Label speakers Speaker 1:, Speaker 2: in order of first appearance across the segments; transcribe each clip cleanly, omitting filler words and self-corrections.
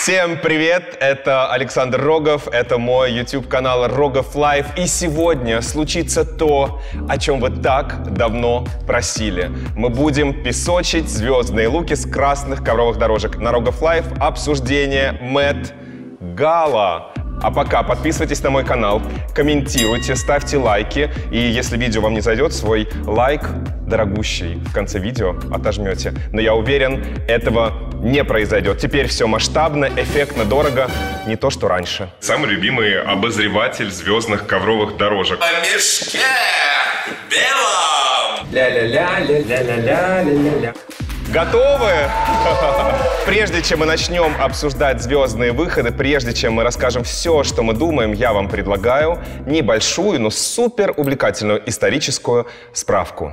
Speaker 1: Всем привет! Это Александр Рогов, это мой YouTube-канал Рогов Лайв. И сегодня случится то, о чем вы так давно просили. Мы будем песочить звездные луки с красных ковровых дорожек. На Рогов Лайв обсуждение Met Gala. А пока подписывайтесь на мой канал, комментируйте, ставьте лайки. И если видео вам не зайдет, свой лайк дорогущий в конце видео отожмете. Но я уверен, этого не произойдет. Теперь все масштабно, эффектно, дорого. Не то, что раньше. Самый любимый обозреватель звездных ковровых дорожек.
Speaker 2: По мешке белом!
Speaker 1: Ля-ля-ля-ля-ля-ля-ля-ля-ля. Готовы? Прежде чем мы начнем обсуждать звездные выходы, прежде чем мы расскажем все, что мы думаем, я вам предлагаю небольшую, но супер увлекательную историческую справку.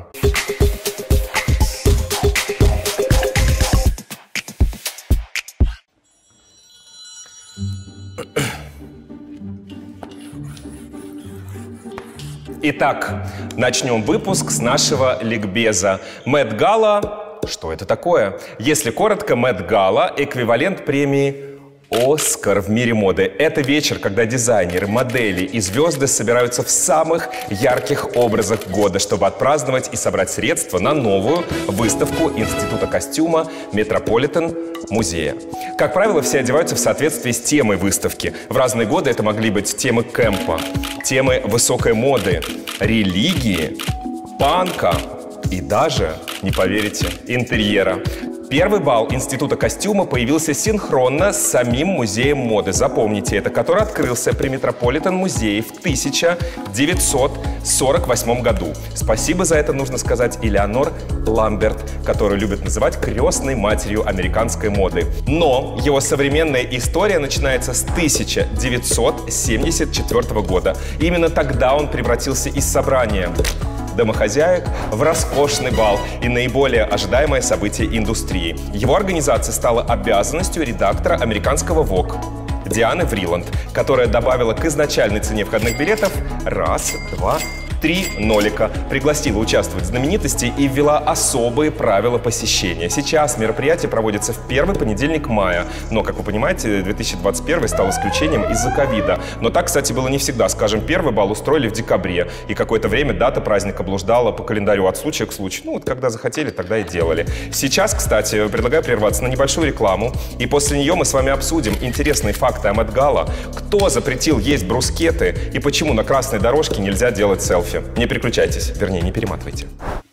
Speaker 1: Итак, начнем выпуск с нашего ликбеза. Met Gala. Что это такое? Если коротко, Met Gala — эквивалент премии «Оскар» в мире моды. Это вечер, когда дизайнеры, модели и звезды собираются в самых ярких образах года, чтобы отпраздновать и собрать средства на новую выставку Института костюма Метрополитен музея. Как правило, все одеваются в соответствии с темой выставки. В разные годы это могли быть темы кэмпа, темы высокой моды, религии, панка и даже, не поверите, интерьера. Первый бал Института костюма появился синхронно с самим музеем моды. Запомните это, который открылся при Метрополитен музее в 1948 году. Спасибо за это нужно сказать Элеонор Ламберт, которую любят называть крестной матерью американской моды. Но его современная история начинается с 1974 года. Именно тогда он превратился из собрания домохозяек в роскошный бал и наиболее ожидаемое событие индустрии. Его организация стала обязанностью редактора американского Vogue Дианы Вриланд, которая добавила к изначальной цене входных билетов раз, два, 3 нолика, пригласила участвовать знаменитостей и ввела особые правила посещения. Сейчас мероприятие проводится в первый понедельник мая, но, как вы понимаете, 2021 стал исключением из-за ковида. Но так, кстати, было не всегда. Скажем, первый бал устроили в декабре, и какое-то время дата праздника блуждала по календарю от случая к случаю. Ну, вот когда захотели, тогда и делали. Сейчас, кстати, предлагаю прерваться на небольшую рекламу, и после нее мы с вами обсудим интересные факты о Met Gala, кто запретил есть брускеты и почему на красной дорожке нельзя делать селфи. Не переключайтесь, вернее, не перематывайте.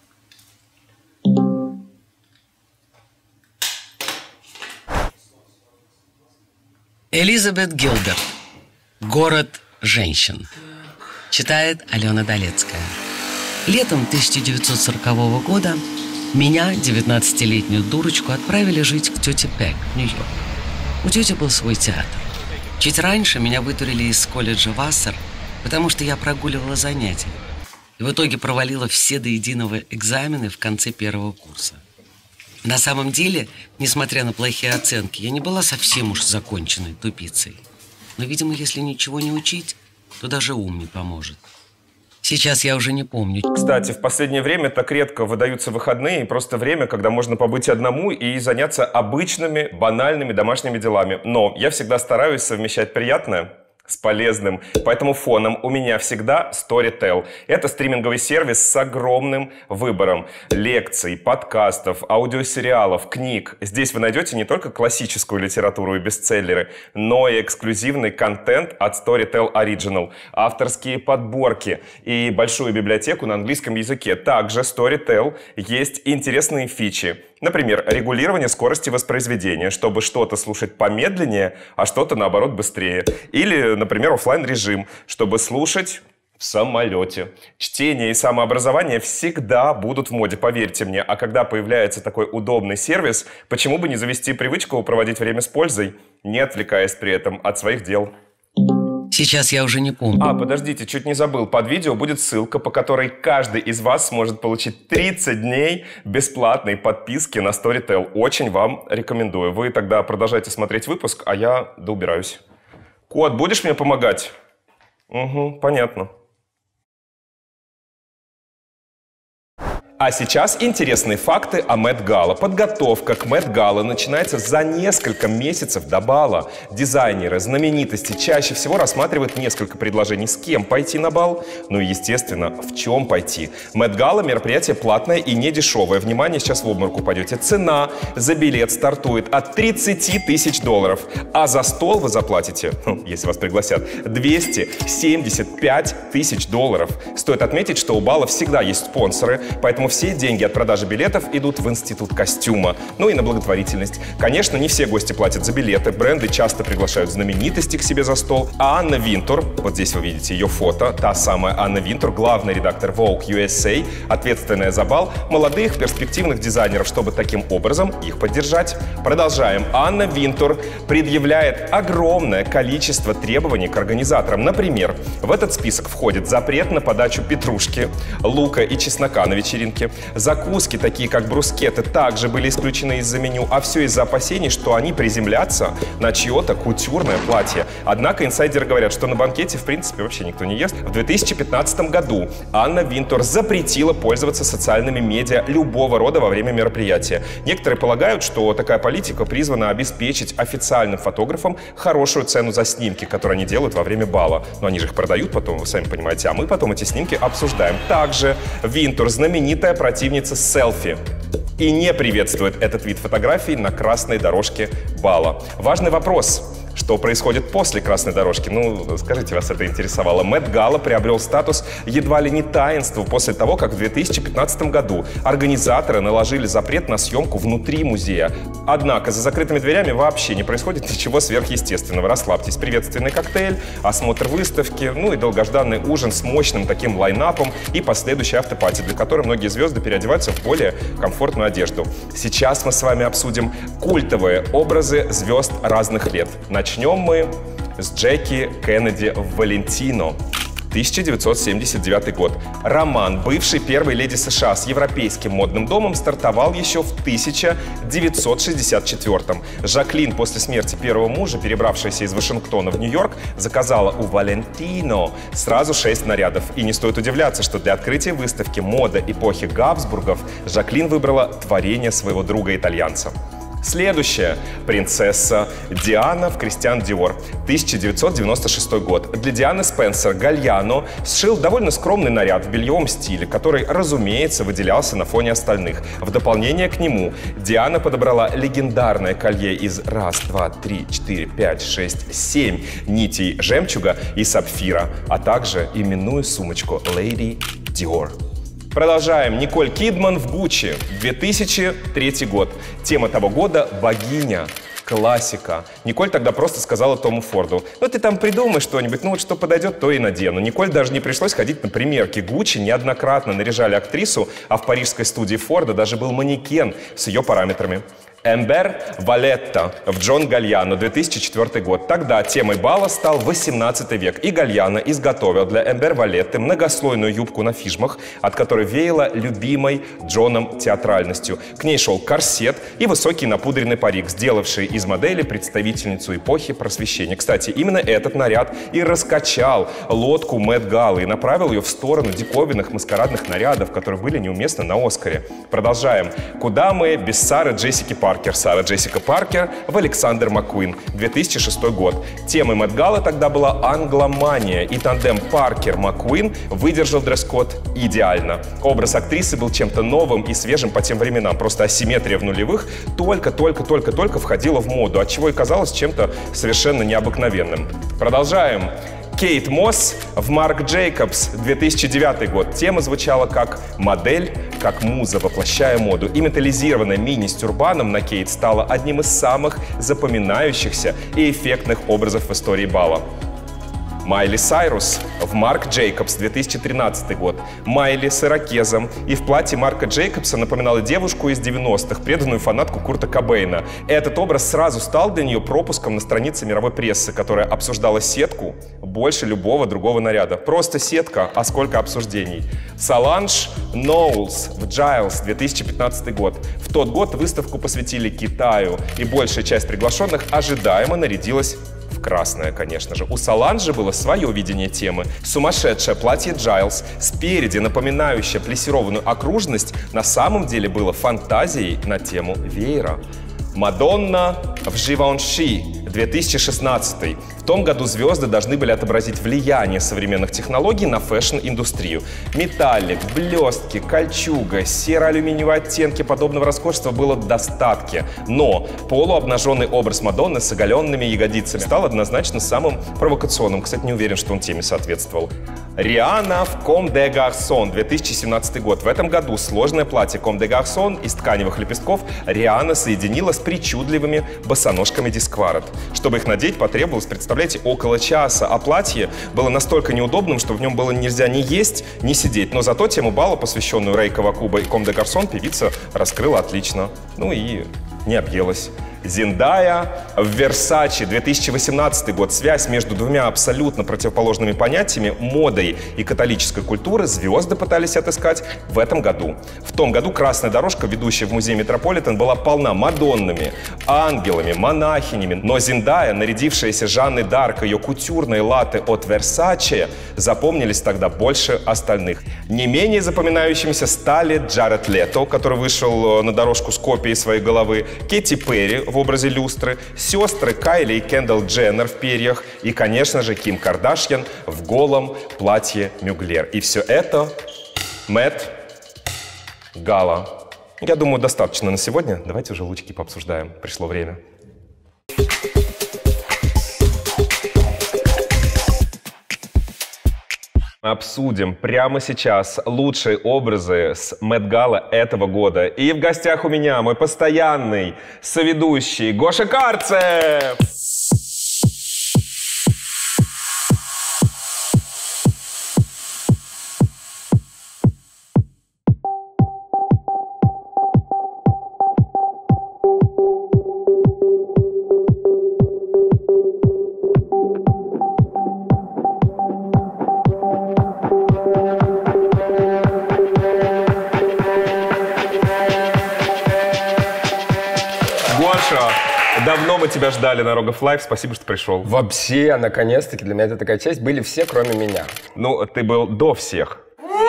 Speaker 3: Элизабет Гилберт. «Город женщин». Читает Алена Долецкая. Летом 1940 года меня, 19-летнюю дурочку, отправили жить к тете Пэг в Нью-Йорк. У тети был свой театр. Чуть раньше меня вытурили из колледжа Вассер, потому что я прогуливала занятия. И в итоге провалила все до единого экзамены в конце первого курса. На самом деле, несмотря на плохие оценки, я не была совсем уж законченной тупицей. Но, видимо, если ничего не учить, то даже ум не поможет. Сейчас я уже не помню.
Speaker 1: Кстати, в последнее время так редко выдаются выходные, и просто время, когда можно побыть одному и заняться обычными, банальными домашними делами. Но я всегда стараюсь совмещать приятное с полезным. Поэтому фоном у меня всегда Storytel. Это стриминговый сервис с огромным выбором лекций, подкастов, аудиосериалов, книг. Здесь вы найдете не только классическую литературу и бестселлеры, но и эксклюзивный контент от Storytel Original, авторские подборки и большую библиотеку на английском языке. Также Storytel есть интересные фичи. Например, регулирование скорости воспроизведения, чтобы что-то слушать помедленнее, а что-то, наоборот, быстрее. Или, например, офлайн-режим, чтобы слушать в самолете. Чтение и самообразование всегда будут в моде, поверьте мне. А когда появляется такой удобный сервис, почему бы не завести привычку проводить время с пользой, не отвлекаясь при этом от своих дел?
Speaker 3: Сейчас я уже не помню.
Speaker 1: Подождите, чуть не забыл. Под видео будет ссылка, по которой каждый из вас сможет получить 30 дней бесплатной подписки на Storytel. Очень вам рекомендую. Вы тогда продолжайте смотреть выпуск, а я доубираюсь. Кот, будешь мне помогать? Угу, понятно. А сейчас интересные факты о Met Gala. Подготовка к Met Gala начинается за несколько месяцев до бала. Дизайнеры, знаменитости чаще всего рассматривают несколько предложений, с кем пойти на бал, ну и, естественно, в чем пойти. Met Gala — мероприятие платное и не дешевое. Внимание, сейчас в обморок упадете. Цена за билет стартует от 30 тысяч долларов, а за стол вы заплатите, если вас пригласят, 275 тысяч долларов. Стоит отметить, что у бала всегда есть спонсоры, поэтому все деньги от продажи билетов идут в институт костюма, ну и на благотворительность. Конечно, не все гости платят за билеты, бренды часто приглашают знаменитости к себе за стол, а Анна Винтур, вот здесь вы видите ее фото, та самая Анна Винтур, главный редактор Vogue USA, ответственная за бал, молодых перспективных дизайнеров, чтобы таким образом их поддержать. Продолжаем. Анна Винтур предъявляет огромное количество требований к организаторам. Например, в этот список входит запрет на подачу петрушки, лука и чеснока на вечеринке. Закуски, такие как брускеты, также были исключены из-за меню, а все из-за опасений, что они приземлятся на чье-то кутюрное платье. Однако инсайдеры говорят, что на банкете в принципе вообще никто не ест. В 2015 году Анна Винтур запретила пользоваться социальными медиа любого рода во время мероприятия. Некоторые полагают, что такая политика призвана обеспечить официальным фотографам хорошую цену за снимки, которые они делают во время бала. Но они же их продают потом, вы сами понимаете, а мы потом эти снимки обсуждаем. Также Винтур — знаменитая противница селфи и не приветствует этот вид фотографий на красной дорожке бала. Важный вопрос. Что происходит после красной дорожки? Ну, скажите, вас это интересовало. Met Gala приобрел статус едва ли не таинства после того, как в 2015 году организаторы наложили запрет на съемку внутри музея. Однако за закрытыми дверями вообще не происходит ничего сверхъестественного. Расслабьтесь. Приветственный коктейль, осмотр выставки, ну и долгожданный ужин с мощным таким лайнапом и последующий автопати, для которой многие звезды переодеваются в более комфортную одежду. Сейчас мы с вами обсудим культовые образы звезд разных лет. Начнем мы с Джеки Кеннеди Валентино. 1979 год. Роман бывшей первой леди США с европейским модным домом стартовал еще в 1964-м. Жаклин после смерти первого мужа, перебравшаяся из Вашингтона в Нью-Йорк, заказала у Валентино сразу 6 нарядов. И не стоит удивляться, что для открытия выставки «Мода эпохи Габсбургов» Жаклин выбрала творение своего друга-итальянца. Следующая. Принцесса Диана в Кристиан Диор. 1996 год. Для Дианы Спенсер Гальяно сшил довольно скромный наряд в бельевом стиле, который, разумеется, выделялся на фоне остальных. В дополнение к нему Диана подобрала легендарное колье из 1, 2, 3, 4, 5, 6, 7 нитей жемчуга и сапфира, а также именную сумочку Lady Dior. Продолжаем. Николь Кидман в Гуччи. 2003 год. Тема того года — богиня. Классика. Николь тогда просто сказала Тому Форду: ну ты там придумай что-нибудь, ну вот что подойдет, то и надену. Николь даже не пришлось ходить на примерки. Гуччи неоднократно наряжали актрису, а в парижской студии Форда даже был манекен с ее параметрами. Эмбер Валетта в Джон Гальяно, 2004 год. Тогда темой бала стал 18 век, и Гальяно изготовил для Эмбер Валетты многослойную юбку на фижмах, от которой веяло любимой Джоном театральностью. К ней шел корсет и высокий напудренный парик, сделавший из модели представительницу эпохи Просвещения. Кстати, именно этот наряд и раскачал лодку Met Gala и направил ее в сторону диковинных маскарадных нарядов, которые были неуместны на Оскаре. Продолжаем. Куда мы без Сары Джессики Паркер? Сара Джессика Паркер в Александр Маккуин, 2006 год. Темой Met Gala тогда была англомания, и тандем Паркер-Маккуин выдержал дресс-код идеально. Образ актрисы был чем-то новым и свежим по тем временам. Просто асимметрия в нулевых только входила в моду, отчего и казалось чем-то совершенно необыкновенным. Продолжаем. Кейт Мосс в Марк Джейкобс, 2009 год. Тема звучала как модель, как муза, воплощая моду. И металлизированная мини с тюрбаном на Кейт стала одним из самых запоминающихся и эффектных образов в истории бала. Майли Сайрус в Марк Джейкобс, 2013 год. Майли с ирокезом и в платье Марка Джейкобса напоминала девушку из 90-х, преданную фанатку Курта Кобейна. Этот образ сразу стал для нее пропуском на странице мировой прессы, которая обсуждала сетку больше любого другого наряда. Просто сетка, а сколько обсуждений. Соланж Ноулс в Giles, 2015 год. В тот год выставку посвятили Китаю, и большая часть приглашенных ожидаемо нарядилась в красное, конечно же. У Соланж же было свое видение темы. Сумасшедшее платье Джайлз, спереди напоминающее плессированную окружность, на самом деле было фантазией на тему веера. Мадонна в Живанши 2016. В том году звезды должны были отобразить влияние современных технологий на фэшн-индустрию. Металлик, блестки, кольчуга, серо-алюминиевые оттенки подобного роскошества было в достатке. Но полуобнаженный образ Мадонны с оголенными ягодицами стал однозначно самым провокационным. Кстати, не уверен, что он теме соответствовал. Риhanna в Comme des Garçons 2017 год. В этом году сложное платье Comme des Garçons из тканевых лепестков Риhanna соединила с причудливыми босоножками Discvaret. Чтобы их надеть, потребовалось, представляете, около часа, а платье было настолько неудобным, что в нем было нельзя ни есть, ни сидеть. Но зато тему бала, посвященную Рэй Кавакуба и Comme des Garçons, певица раскрыла отлично. Ну и не объелась. Зендая в Версаче 2018 год. Связь между двумя абсолютно противоположными понятиями, модой и католической культуры, звезды пытались отыскать в этом году. В том году красная дорожка, ведущая в музей Метрополитен, была полна Мадоннами, ангелами, монахинями. Но Зендая, нарядившаяся Жанной Дарк, ее кутюрные латы от Версаче, запомнились тогда больше остальных. Не менее запоминающимися стали Джаред Лето, который вышел на дорожку с копией своей головы, Кэти Перри в образе люстры, сестры Кайли и Кендалл Дженнер в перьях и, конечно же, Ким Кардашьян в голом платье Мюглер. И все это Мэтт Гала. Я думаю, достаточно на сегодня. Давайте уже лучики пообсуждаем. Пришло время. Обсудим прямо сейчас лучшие образы с Мэтт Гала этого года. И в гостях у меня мой постоянный соведущий Гоша Карцев. Давно мы тебя ждали на Рогов Лайв. Спасибо, что пришел.
Speaker 2: Вообще, наконец-таки, для меня это такая честь. Были все, кроме меня.
Speaker 1: Ну, ты был до всех.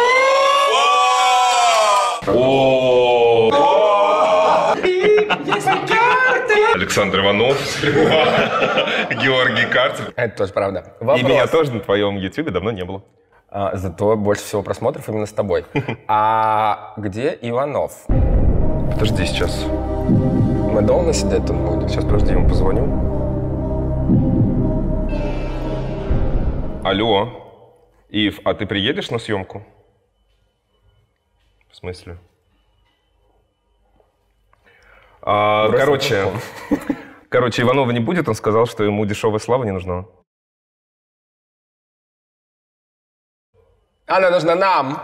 Speaker 1: Александр Иванов, Георгий Карцев.
Speaker 2: Это тоже правда.
Speaker 1: И меня тоже на твоем ютубе давно не было.
Speaker 2: Зато больше всего просмотров именно с тобой. А где Иванов?
Speaker 1: Подожди сейчас.
Speaker 2: Мы долго сидеть тут будем?
Speaker 1: Сейчас, подожди, ему позвоню. Алло. Ив, а ты приедешь на съемку? В смысле? Короче, Иванова не будет, он сказал, что ему дешевая слава не нужна.
Speaker 2: Она нужна нам!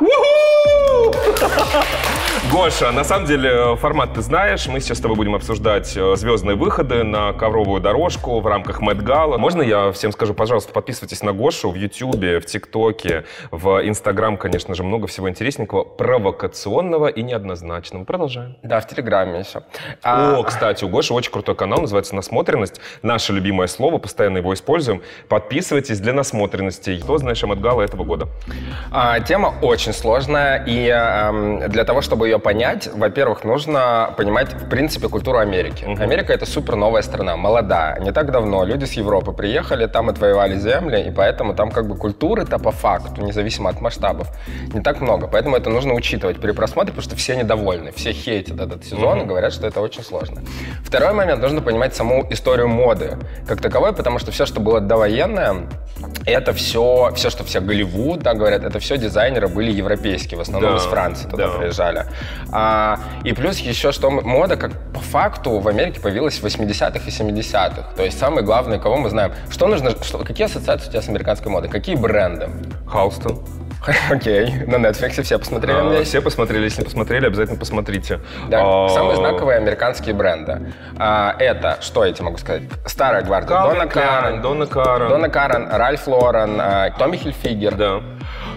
Speaker 1: Гоша, на самом деле формат ты знаешь. Мы сейчас с тобой будем обсуждать звездные выходы на ковровую дорожку в рамках Мэтт Гала. Можно я всем скажу, пожалуйста, подписывайтесь на Гошу в Ютубе, в ТикТоке, в Инстаграм, конечно же, много всего интересненького, провокационного и неоднозначного. Продолжаем.
Speaker 2: Да, в Телеграме еще.
Speaker 1: Кстати, у Гоши очень крутой канал, называется «Насмотренность». Наше любимое слово, постоянно его используем. Подписывайтесь для насмотренности. Что знаешь о Мэтт Гала этого года?
Speaker 2: Тема очень сложная, и для того, чтобы ее понять, во-первых, нужно понимать, в принципе, культуру Америки. Америка — это супер новая страна, молодая. Не так давно люди с Европы приехали, там отвоевали земли, и поэтому там как бы культуры-то по факту, независимо от масштабов, не так много. Поэтому это нужно учитывать при просмотре, потому что все недовольны, все хейтят этот сезон и говорят, что это очень сложно. Второй момент, нужно понимать саму историю моды как таковой, потому что все, что было довоенное, это все, что все Голливуд, да, говорят, это все дизайнеры были европейские, в основном из Франции туда приезжали. И плюс еще, что мода, как по факту, в Америке появилась в 80-х и 70-х. То есть самые главные, кого мы знаем. Что нужно, какие ассоциации у тебя с американской модой? Какие бренды?
Speaker 1: Халстон.
Speaker 2: Окей, на Netflix все посмотрели, надеюсь?
Speaker 1: Все посмотрели, если не посмотрели, обязательно посмотрите.
Speaker 2: Да, самые знаковые американские бренды. Это, что я тебе могу сказать? Старая гвардия. Донна Карен,
Speaker 1: Ральф
Speaker 2: Лорен, Томми Хильфигер.
Speaker 1: Да.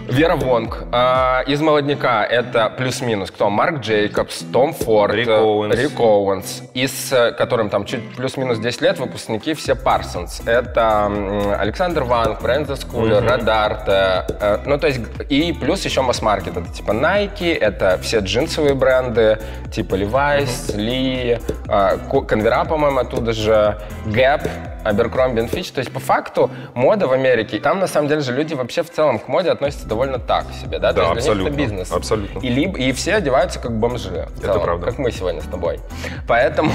Speaker 2: Вера Вонг. Из молодняка это плюс-минус кто? Марк Джейкобс, Том Форд,
Speaker 1: Рик Оуэнс.
Speaker 2: Из которым там чуть плюс-минус 10 лет, выпускники все Парсонс. Это Александр Ванг, Брэнда Скулер, Радарте. Ну, то есть, и плюс еще масс-маркет. Это типа Nike, это все джинсовые бренды, типа Levi's, Lee, Конвера, по-моему, оттуда же, Gap, Abercrombie & Fitch. То есть, по факту, мода в Америке, там, на самом деле же, люди вообще в целом к моде относятся довольно так себе, да?
Speaker 1: Да,
Speaker 2: то есть для
Speaker 1: абсолютно.
Speaker 2: них это бизнес.
Speaker 1: Абсолютно.
Speaker 2: И все одеваются как бомжи. В целом,
Speaker 1: Это правда.
Speaker 2: Как мы сегодня с тобой. Поэтому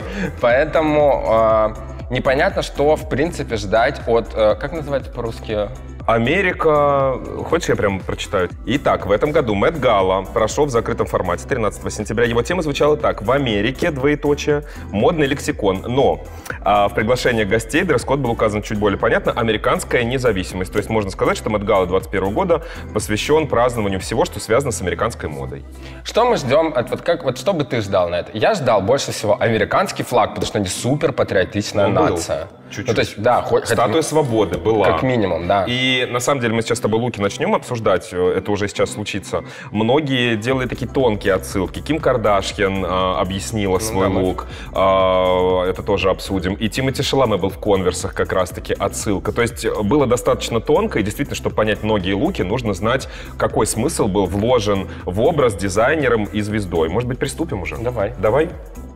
Speaker 2: непонятно, что, в принципе, ждать от... Как называется по-русски?
Speaker 1: Америка... Хочешь, я прям прочитаю? Итак, в этом году Мэтт Галла прошел в закрытом формате 13 сентября. Его тема звучала так. В Америке, двоеточие, модный лексикон. Но в приглашении гостей дресс-код был указан чуть более понятно. Американская независимость. То есть можно сказать, что Мэтт Галла 2021 года посвящен празднованию всего, что связано с американской модой.
Speaker 2: Что мы ждем? Что бы ты ждал на это? Я ждал больше всего американский флаг, потому что они супер патриотичная нация.
Speaker 1: Чуть-чуть.
Speaker 2: Ну, то есть, да,
Speaker 1: Статуя свободы была.
Speaker 2: Как минимум, да.
Speaker 1: И на самом деле мы сейчас с тобой луки начнем обсуждать, это уже сейчас случится. Многие делают такие тонкие отсылки. Ким Кардашьян объяснила свой лук, это тоже обсудим. И Тимоти Шаламе был в конверсах как раз-таки отсылка. То есть было достаточно тонко, и действительно, чтобы понять многие луки, нужно знать, какой смысл был вложен в образ дизайнером и звездой. Может быть, приступим уже? Давай.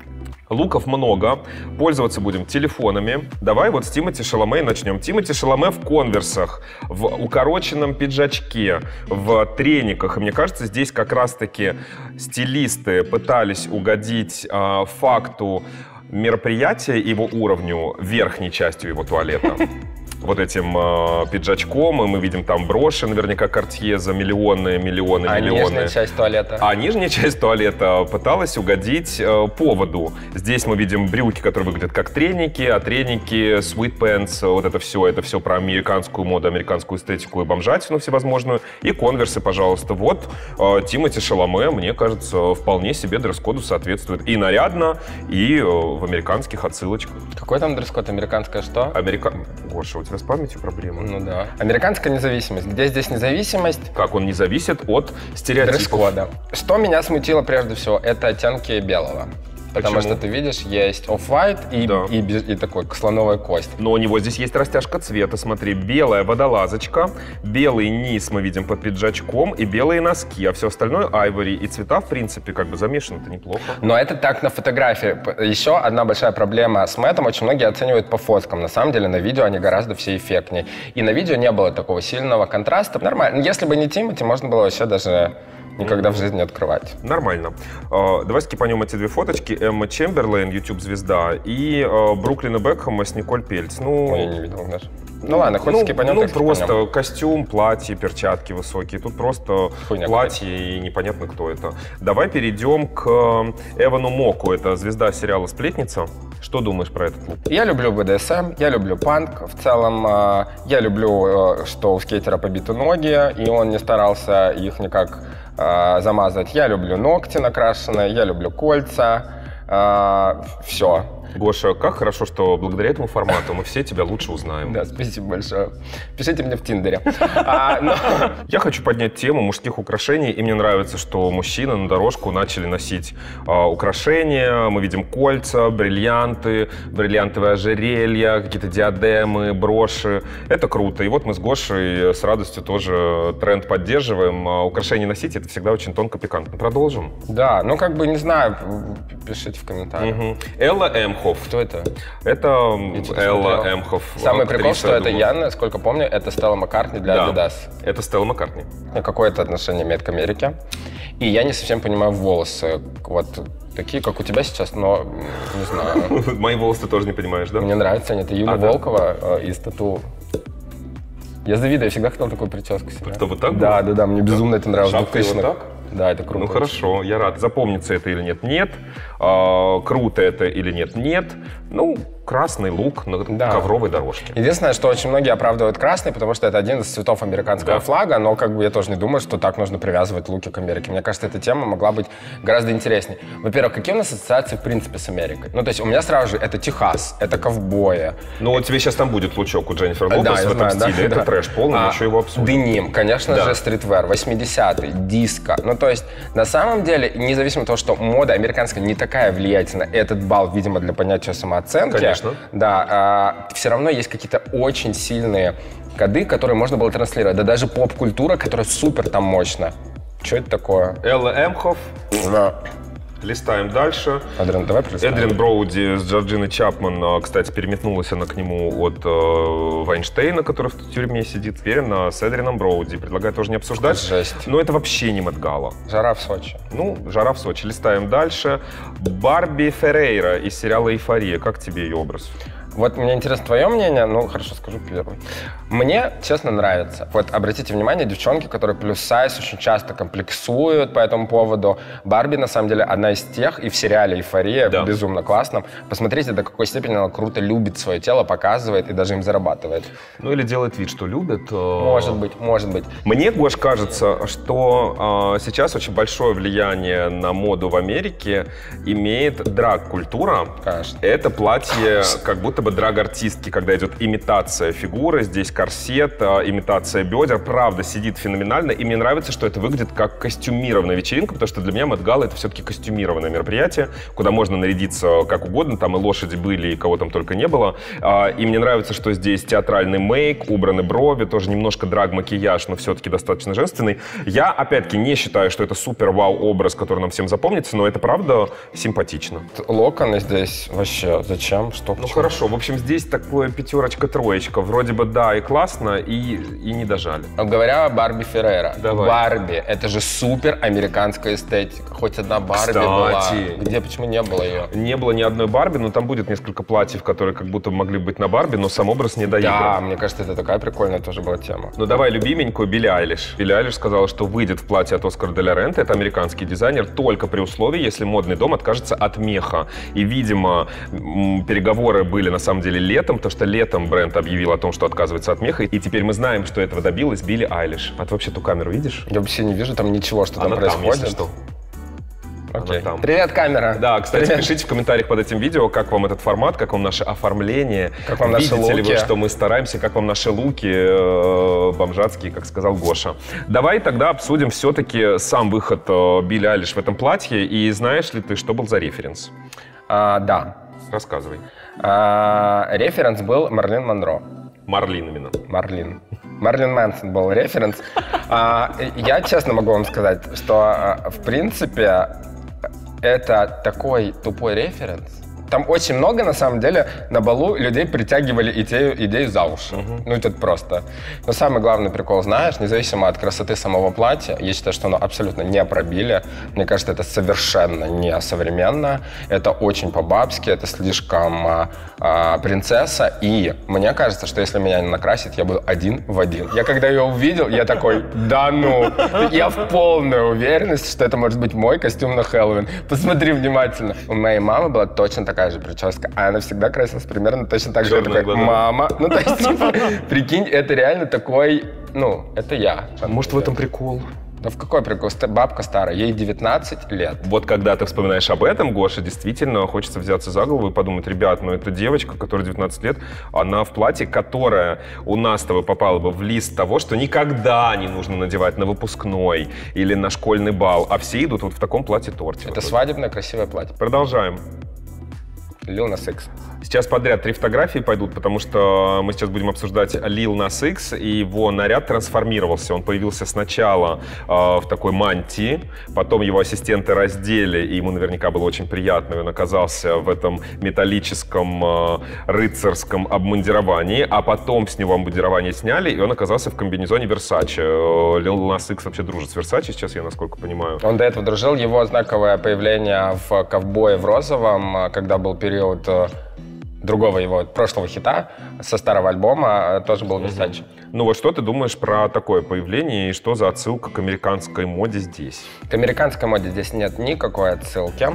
Speaker 1: Луков много, пользоваться будем телефонами. Давай вот с Тимоти Шаламе начнем. Тимоти Шаламе в конверсах, в укороченном пиджачке, в трениках. И мне кажется, здесь как раз-таки стилисты пытались угодить факту мероприятия, его уровню, верхней частью его туалета. Вот этим пиджачком, и мы видим там броши, наверняка Cartier за миллионы.
Speaker 2: А нижняя часть туалета?
Speaker 1: А нижняя часть туалета пыталась угодить поводу. Здесь мы видим брюки, которые выглядят как треники, а треники, sweat pants, вот это все про американскую моду, американскую эстетику и бомжатину всевозможную. И конверсы, пожалуйста. Вот Тимоти Шаламе, мне кажется, вполне себе дресс-коду соответствует. И нарядно, и в американских отсылочках.
Speaker 2: Какой там дресс-код? Американское что?
Speaker 1: Гоша, у тебя с памятью проблемы?
Speaker 2: Ну да. Американская независимость. Где здесь независимость?
Speaker 1: Как он не зависит от стереотипов?
Speaker 2: Дресс-кода. Что меня смутило прежде всего, это оттенки белого. Потому что ты видишь, есть off-white и такой слоновая кость.
Speaker 1: Но у него здесь есть растяжка цвета. Смотри, белая водолазочка, белый низ мы видим под пиджачком и белые носки, а все остальное айвори. И цвета, в принципе, как бы замешаны-то неплохо.
Speaker 2: Но это так на фотографии. Еще одна большая проблема с Мэттом. Очень многие оценивают по фоткам. На самом деле на видео они гораздо все эффектнее. И на видео не было такого сильного контраста. Нормально. Если бы не Тимоти, можно было вообще даже... никогда в жизни не открывать.
Speaker 1: Нормально. Давай скипанем эти две фоточки. Эмма Чемберлейн, YouTube-звезда, и Бруклина Бекхэма с Николь Пельц.
Speaker 2: Я не видел даже. Ну ладно, хоть скипанем, так
Speaker 1: просто
Speaker 2: скипанем.
Speaker 1: Костюм, платье, перчатки высокие. Тут просто платье и непонятно, кто это. Давай перейдем к Эвану Моку. Это звезда сериала «Сплетница». Что думаешь про этот лук?
Speaker 2: Я люблю БДСМ, я люблю панк в целом. Я люблю, что у скейтера побиты ноги, и он не старался их никак замазать. Я люблю ногти накрашенные, я люблю кольца. Все.
Speaker 1: Гоша, как хорошо, что благодаря этому формату мы все тебя лучше узнаем.
Speaker 2: Да, спасибо большое. Пишите мне в Тиндере.
Speaker 1: Я хочу поднять тему мужских украшений, и мне нравится, что мужчины на дорожку начали носить украшения. Мы видим кольца, бриллианты, бриллиантовые ожерелья, какие-то диадемы, броши. Это круто. И вот мы с Гошей с радостью тоже тренд поддерживаем. Украшения носить — это всегда очень тонко, пикантно. Продолжим?
Speaker 2: Да, не знаю, пишите в комментариях.
Speaker 1: Элла Эмхофф.
Speaker 2: Кто это?
Speaker 1: Это Элла Эмхофф.
Speaker 2: Самый прикол, что это я, насколько помню, это Стелла Маккартни для Adidas.
Speaker 1: Это Стелла Маккартни.
Speaker 2: Какое-то отношение имеет к Америке. И я не совсем понимаю волосы. Вот такие, как у тебя сейчас, но не знаю.
Speaker 1: Мои волосы ты тоже не понимаешь, да?
Speaker 2: Мне нравятся они. Это Юля Волкова из «Тату». Я завидую, я всегда хотел такую прическу себе.
Speaker 1: Что, вот так?
Speaker 2: Да, мне безумно это нравилось.
Speaker 1: Шапка вот так?
Speaker 2: Да, это круто.
Speaker 1: Ну хорошо, я рад. Запомнится это или нет? Нет. Круто это или нет? Нет. Ну, красный лук на ковровой дорожке.
Speaker 2: Единственное, что очень многие оправдывают красный, потому что это один из цветов американского флага, но как бы я тоже не думаю, что так нужно привязывать луки к Америке. Мне кажется, эта тема могла быть гораздо интереснее. Во-первых, какие у нас ассоциации в принципе с Америкой? Ну, то есть у меня сразу же это Техас, это ковбои.
Speaker 1: Ну, вот тебе сейчас там будет лучок у Дженнифер Лопес в этом стиле. Это трэш полный, еще его обсудим.
Speaker 2: Деним, конечно же, стритвер, 80-й, диско. Ну, то есть, на самом деле, независимо от того, что мода американская не такая влиятельная, этот балл, видимо, для понятия самооценки.
Speaker 1: Конечно.
Speaker 2: Да, все равно есть какие-то очень сильные коды, которые можно было транслировать. Да даже поп-культура, которая супер там мощная. Что это такое?
Speaker 1: Элла Эмхоф.
Speaker 2: Да.
Speaker 1: Листаем дальше.
Speaker 2: Адриан, давай пролистаем.
Speaker 1: Эдриан Броуди с Джорджиной Чапман. Кстати, переметнулась она к нему от Вайнштейна, который в тюрьме сидит. Теперь она с Эдрианом Броуди. Предлагаю тоже не обсуждать.
Speaker 2: Жесть.
Speaker 1: Но это вообще не Мет Гала.
Speaker 2: Жара в Сочи.
Speaker 1: Ну, жара в Сочи. Листаем дальше. Барби Феррейра из сериала «Эйфория». Как тебе ее образ?
Speaker 2: Вот мне интересно твое мнение, ну хорошо, скажу первый. Мне, честно, нравится. Вот обратите внимание, девчонки, которые плюс-сайз, очень часто комплексуют по этому поводу. Барби, на самом деле, одна из тех, и в сериале «Эйфория» безумно классно. Посмотрите, до какой степени она круто любит свое тело, показывает и даже им зарабатывает.
Speaker 1: Ну или делает вид, что любит.
Speaker 2: Может быть, может быть.
Speaker 1: Мне, Гош, кажется, что сейчас очень большое влияние на моду в Америке имеет драг-культура.
Speaker 2: Конечно.
Speaker 1: Это платье как будто бы драг-артистки, когда идет имитация фигуры, здесь корсет, имитация бедер, правда, сидит феноменально, и мне нравится, что это выглядит как костюмированная вечеринка, потому что для меня Мет Гала — это все-таки костюмированное мероприятие, куда можно нарядиться как угодно, там и лошади были, и кого там только не было, и мне нравится, что здесь театральный мейк, убраны брови, тоже немножко драг-макияж, но все-таки достаточно женственный. Я, опять-таки, не считаю, что это супер-вау-образ, который нам всем запомнится, но это, правда, симпатично.
Speaker 2: Локоны здесь вообще зачем? Что?
Speaker 1: Ну хорошо, в общем, здесь такое пятерочка-троечка. Вроде бы да, и классно, и не дожали.
Speaker 2: Говоря о Барби Феррейра.
Speaker 1: Давай.
Speaker 2: Барби — это же супер американская эстетика. Хоть одна Барби была. Где, почему не было ее?
Speaker 1: Не было ни одной Барби, но там будет несколько платьев, которые как будто могли быть на Барби, но сам образ не доигран.
Speaker 2: Да, мне кажется, это такая прикольная тоже была тема.
Speaker 1: Ну давай любименькую Билли Айлиш. Билли Айлиш сказала, что выйдет в платье от Оскара де ла Рента. Это американский дизайнер, только при условии, если модный дом откажется от меха. И, видимо, переговоры были на самом деле летом, потому что летом бренд объявил о том, что отказывается от меха, и теперь мы знаем, что этого добилась Билли Айлиш. А ты вообще ту камеру видишь?
Speaker 2: Я вообще не вижу там ничего, что там
Speaker 1: Она
Speaker 2: происходит.
Speaker 1: Там, если что.
Speaker 2: Окей. Привет, камера.
Speaker 1: Да, кстати,
Speaker 2: Привет.
Speaker 1: пишите в комментариях под этим видео, как вам этот формат, как вам наше оформление.
Speaker 2: Как вам наши
Speaker 1: Видите ли
Speaker 2: луки?
Speaker 1: вы, что мы стараемся, как вам наши луки бомжатские, как сказал Гоша. Давай тогда обсудим все-таки сам выход Билли Айлиш в этом платье. И знаешь ли ты, что был за референс?
Speaker 2: Да.
Speaker 1: Рассказывай.
Speaker 2: Референс был Марлин Монро.
Speaker 1: Марлин именно.
Speaker 2: Марлин Мэнсон был референс. Я честно могу вам сказать, что в принципе это такой тупой референс. Там очень много, на самом деле, на балу людей притягивали идею за уши. Ну, это просто. Но самый главный прикол, знаешь, независимо от красоты самого платья, я считаю, что оно абсолютно не пробили. Мне кажется, это совершенно не современно. Это очень по-бабски, это слишком принцесса. И мне кажется, что если меня не накрасит, я буду один в один. Я когда ее увидел, я такой, да ну. Я в полной уверенности, что это может быть мой костюм на Хэллоуин. Посмотри внимательно. У моей мамы была точно такая же прическа, а она всегда красилась примерно точно так же. Я такой, мама. Ну, то есть, типа, прикинь, это реально такой, ну, это я.
Speaker 1: Может, в этом прикол?
Speaker 2: Да в какой прикол? Бабка старая, ей 19 лет.
Speaker 1: Вот когда ты вспоминаешь об этом, Гоша, действительно хочется взяться за голову и подумать, ребят, ну это девочка, которой 19 лет, она в платье, которое у нас с тобой попало бы в лист того, что никогда не нужно надевать на выпускной или на школьный бал, а все идут вот в таком платье-торте.
Speaker 2: Это свадебное красивое платье.
Speaker 1: Продолжаем.
Speaker 2: Lil Nas X.
Speaker 1: Сейчас подряд 3 фотографии пойдут, потому что мы сейчас будем обсуждать Lil Nas X, и его наряд трансформировался. Он появился сначала в такой мантии, потом его ассистенты раздели, и ему наверняка было очень приятно, и он оказался в этом металлическом рыцарском обмундировании, а потом с него обмундирование сняли, и он оказался в комбинезоне Versace. Lil Nas X вообще дружит с Versace сейчас, я насколько понимаю.
Speaker 2: Он до этого дружил. Его знаковое появление в «Ковбое в розовом», когда был период другого его прошлого хита со старого альбома тоже был Versace.
Speaker 1: Ну вот что ты думаешь про такое появление и что за отсылка к американской моде здесь?
Speaker 2: К американской моде здесь нет никакой отсылки.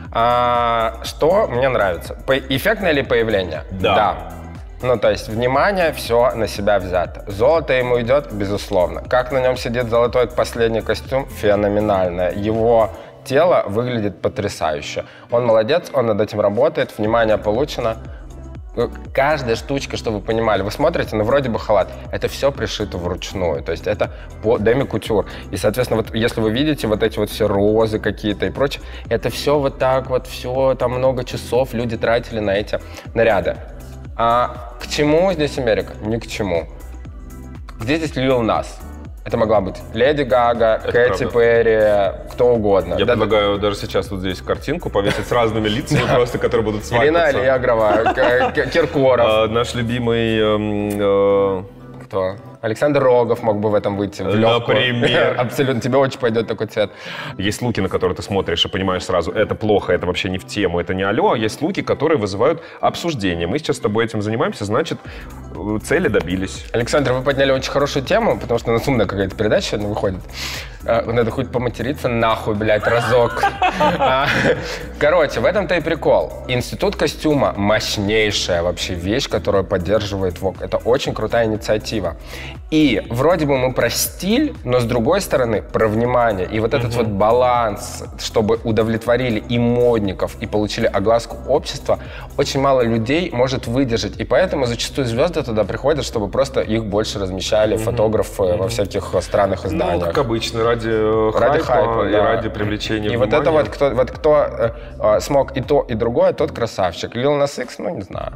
Speaker 2: Что мне нравится? Эффектное ли появление?
Speaker 1: Да.
Speaker 2: Ну, то есть, внимание, все на себя взято. Золото ему идет, безусловно. Как на нем сидит золотой последний костюм? Феноменально. Его тело выглядит потрясающе. Он молодец, он над этим работает, внимание получено. Каждая штучка, чтобы вы понимали, вы смотрите, ну, вроде бы халат, это все пришито вручную, то есть это по деми-кутюр. И, соответственно, вот если вы видите вот эти вот все розы какие-то и прочее, это все вот так вот, все, там много часов люди тратили на эти наряды. А к чему здесь Америка? Ни к чему. Где здесь Lil Nas? Это могла быть Леди Гага, Кэти Перри, кто угодно.
Speaker 1: Я предлагаю даже сейчас вот здесь картинку повесить с разными лицами, просто которые будут свайпаться.
Speaker 2: Ирина Аллегрова, Киркоров.
Speaker 1: Наш любимый...
Speaker 2: Кто? Александр Рогов мог бы в этом выйти. В легкую.
Speaker 1: Например.
Speaker 2: Абсолютно. Тебе очень пойдет такой цвет.
Speaker 1: Есть луки, на которые ты смотришь и понимаешь сразу, это плохо, это вообще не в тему, это не алло, а есть луки, которые вызывают обсуждение. Мы сейчас с тобой этим занимаемся, значит, цели добились.
Speaker 2: Александр, вы подняли очень хорошую тему, потому что у нас умная какая-то передача выходит. Надо хоть поматериться нахуй, блядь, разок. Короче, в этом-то и прикол. Институт костюма — мощнейшая вообще вещь, которую поддерживает ВОК. Это очень крутая инициатива. И вроде бы мы про стиль, но с другой стороны про внимание. И вот этот вот баланс, чтобы удовлетворили и модников, и получили огласку общества, очень мало людей может выдержать. И поэтому зачастую звезды туда приходят, чтобы просто их больше размещали фотографы во всяких странных изданиях.
Speaker 1: Ну, как обычно, ради хайпа и ради привлечения внимания.
Speaker 2: И вот это вот, кто смог и то, и другое, тот красавчик. Lil Nas X, ну, не знаю.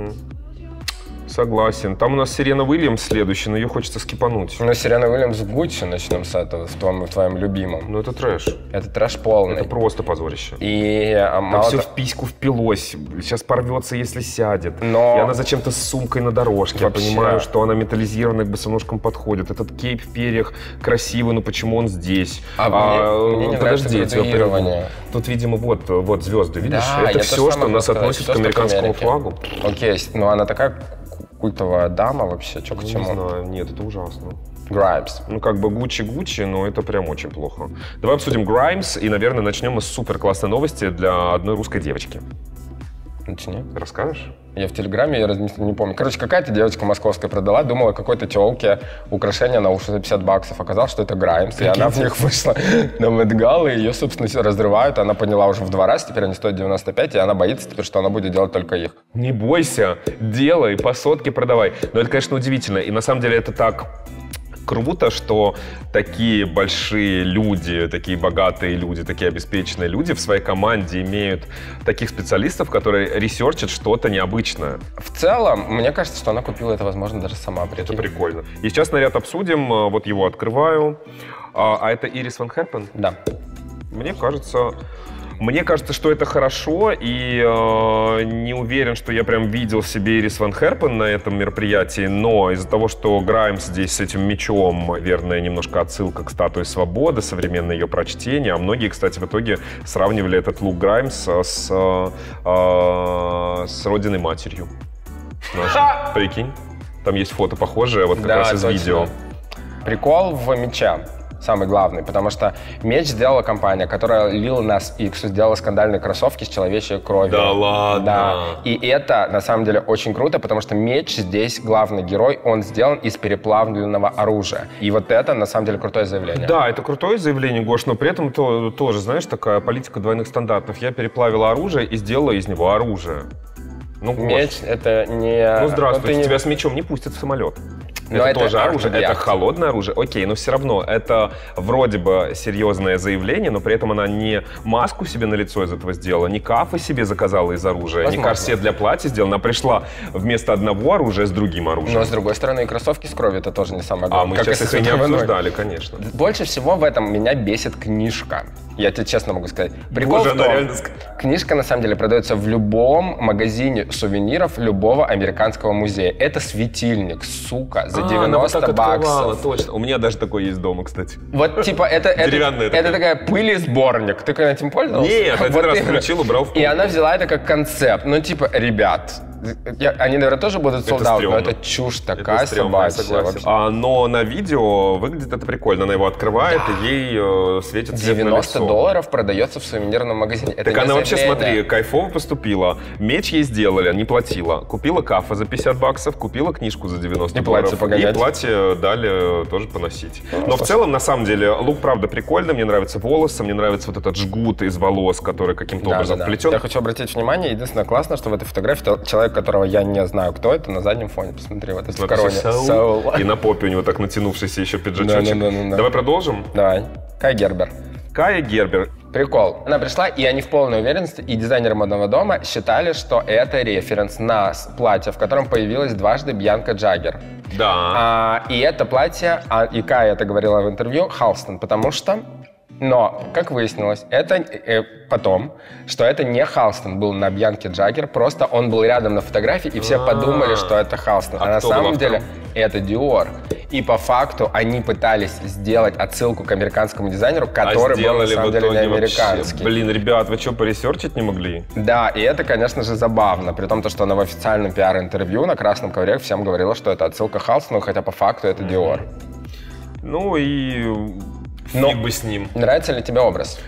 Speaker 1: Согласен. Там у нас Серена Уильямс следующая, но ее хочется скипануть.
Speaker 2: Ну, Серена Уильямс в Гуччи, начнем с этого, в твоем любимом.
Speaker 1: Ну, это трэш.
Speaker 2: Это трэш полный.
Speaker 1: Это просто позорище.
Speaker 2: И
Speaker 1: там все в письку впилось. Сейчас порвется, если сядет.
Speaker 2: Но...
Speaker 1: И она зачем-то с сумкой на дорожке.
Speaker 2: Вообще.
Speaker 1: Я понимаю, что она металлизированная к босоножкам подходит. Этот кейп в перьях красивый, но почему он здесь?
Speaker 2: Мне не
Speaker 1: подожди,
Speaker 2: нравится градуирование.
Speaker 1: Тут, видимо, вот звезды, видишь?
Speaker 2: Да,
Speaker 1: это все, что нас относит к американскому флагу.
Speaker 2: Окей, но она такая культовая дама вообще, что к чему?
Speaker 1: Не знаю, нет, это ужасно.
Speaker 2: Grimes.
Speaker 1: Ну, как бы Гуччи, но это прям очень плохо. Давай обсудим Grimes и, наверное, начнем мы с супер классной новости для одной русской девочки.
Speaker 2: Начни.
Speaker 1: Расскажешь?
Speaker 2: Я в Телеграме, я не помню. Короче, какая-то девочка московская продала, думала какой-то тёлке украшения на уши за $50. Оказалось, что это Grimes, и она в них вышла на Met Gala, и ее, собственно, все разрывают. Она поняла уже в 2 раза, теперь они стоят 95, и она боится теперь, что она будет делать только их.
Speaker 1: Не бойся, делай, по сотке продавай. Но это, конечно, удивительно. И на самом деле это так круто, что такие большие люди, такие богатые люди, такие обеспеченные люди в своей команде имеют таких специалистов, которые ресерчат что-то необычное.
Speaker 2: В целом, мне кажется, что она купила это, возможно, даже сама.
Speaker 1: Это прикольно. И сейчас наряд обсудим. Вот его открываю. А это Ирис Ван Херпен?
Speaker 2: Да.
Speaker 1: Мне кажется, что это хорошо, и не уверен, что я прям видел себе Ирис Ван Херпен на этом мероприятии, но из-за того, что Граймс здесь с этим мечом, верная немножко отсылка к статуе свободы, современное ее прочтение, а многие, кстати, в итоге сравнивали этот лук Граймс с родиной матерью. Прикинь, там есть фото похожее, вот как раз из видео.
Speaker 2: Прикол в мече. Самый главный, потому что меч сделала компания, которая Lil Nas X сделала скандальные кроссовки с человечьей кровью.
Speaker 1: Да ладно?
Speaker 2: Да. И это, на самом деле, очень круто, потому что меч здесь главный герой, он сделан из переплавленного оружия. И вот это, на самом деле, крутое заявление.
Speaker 1: Да, это крутое заявление, Гош, но при этом тоже, знаешь, такая политика двойных стандартов. Я переплавила оружие и сделала из него оружие. Ну,
Speaker 2: меч — это не...
Speaker 1: Ну, здравствуйте, тебя с мечом не пустят в самолет.
Speaker 2: Но
Speaker 1: это тоже оружие, это холодное оружие. Окей, но все равно это вроде бы серьезное заявление, но при этом она не маску себе на лицо из этого сделала, не кафы себе заказала из оружия,
Speaker 2: возможно.
Speaker 1: Не корсет для платья сделала. Она пришла вместо одного оружия с другим оружием.
Speaker 2: Но с другой стороны, и кроссовки с кровью — это тоже не самое главное.
Speaker 1: А мы сейчас их и не обсуждали, конечно.
Speaker 2: Больше всего в этом меня бесит книжка. Я тебе честно могу сказать. Прикол в том, книжка на самом деле продается в любом магазине сувениров любого американского музея. Это светильник, сука, за $90.
Speaker 1: Точно. У меня даже такой есть дома, кстати.
Speaker 2: Вот типа это такая пыль и сборник. Ты когда этим пользовался?
Speaker 1: Нет, один раз включил, убрал в пол.
Speaker 2: И она взяла это как концепт. Ну типа, ребят, Они, наверное, тоже будут солдат, но это чушь такая собачья.
Speaker 1: Но на видео выглядит это прикольно. Она его открывает, и ей светит свет на лицо.
Speaker 2: $90 продается в сувенирном магазине.
Speaker 1: Так она вообще, смотри, кайфово поступила. Меч ей сделали, не платила. Купила кафе за $50, купила книжку за $90. И платье дали тоже поносить. Но в целом, на самом деле, лук, правда, прикольный. Мне нравятся волосы, мне нравится вот этот жгут из волос, который каким-то образом вплетен.
Speaker 2: Я хочу обратить внимание, единственное классно, что в этой фотографии человек, которого я не знаю, кто это, на заднем фоне. Посмотри, вот это в короне.
Speaker 1: И на попе у него так натянувшийся еще пиджачочек. Давай продолжим?
Speaker 2: Давай. Кая Гербер.
Speaker 1: Кая Гербер.
Speaker 2: Прикол. Она пришла, и они в полной уверенности, и дизайнеры модного дома считали, что это референс на платье, в котором появилась дважды Бьянка Джаггер.
Speaker 1: Да.
Speaker 2: И это платье, и Кая это говорила в интервью, Халстон, потому что... Но, как выяснилось, это потом, что это не Халстон был на Бьянке Джаггер, просто он был рядом на фотографии, и все подумали, что это Халстон. А на самом деле это Диор. И по факту они пытались сделать отсылку к американскому дизайнеру, который был на самом деле не американский.
Speaker 1: Блин, ребят, вы что, поресерчить не могли?
Speaker 2: Да, и это, конечно же, забавно, при том, что она в официальном пиар-интервью на красном ковре всем говорила, что это отсылка к Халстону, хотя по факту это Диор.
Speaker 1: Ну и... Фиг бы с ним.
Speaker 2: Нравится ли тебе образ?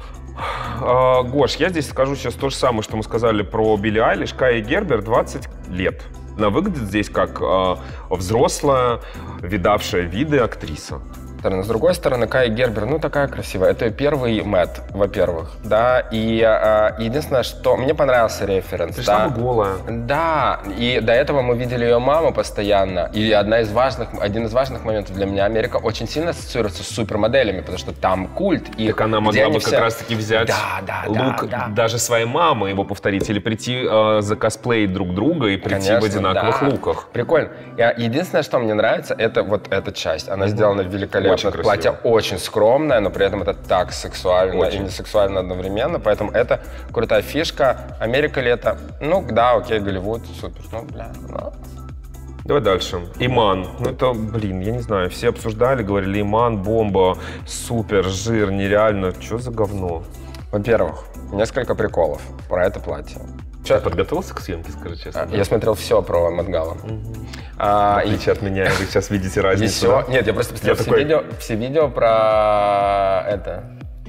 Speaker 1: Гош, я здесь скажу сейчас то же самое, что мы сказали про Билли Айлиш. Кая Гербер 20 лет. Она выглядит здесь как взрослая, видавшая виды актриса.
Speaker 2: С другой стороны, Кая Гербер, ну, такая красивая. Это первый Мэтт, во-первых, да. И единственное, что мне понравился референс.
Speaker 1: Пришла бы голая.
Speaker 2: Да, и до этого мы видели ее маму постоянно. И один из важных моментов для меня, Америка очень сильно ассоциируется с супермоделями, потому что там культ. И
Speaker 1: так она могла бы как раз-таки взять лук даже своей мамы, его повторить, или прийти закосплеить друг друга и прийти в одинаковых луках.
Speaker 2: Прикольно. Единственное, что мне нравится, это вот эта часть. Она сделана великолепно. Платье очень скромное, но при этом это так сексуально и не сексуально одновременно, поэтому это крутая фишка. Америка ли это? Ну да, окей, Голливуд, супер, ну бля. Ну.
Speaker 1: Давай дальше. Иман. Ну это, блин, я не знаю, все обсуждали, говорили, Иман, бомба, супер, жир, нереально. Что за говно?
Speaker 2: Во-первых, несколько приколов про это платье.
Speaker 1: Ты подготовился к съемке, скажи честно?
Speaker 2: Я смотрел все про Met Gala.
Speaker 1: В отличие от меня, вы сейчас видите разницу. Да?
Speaker 2: Нет, я просто посмотрел все видео про это.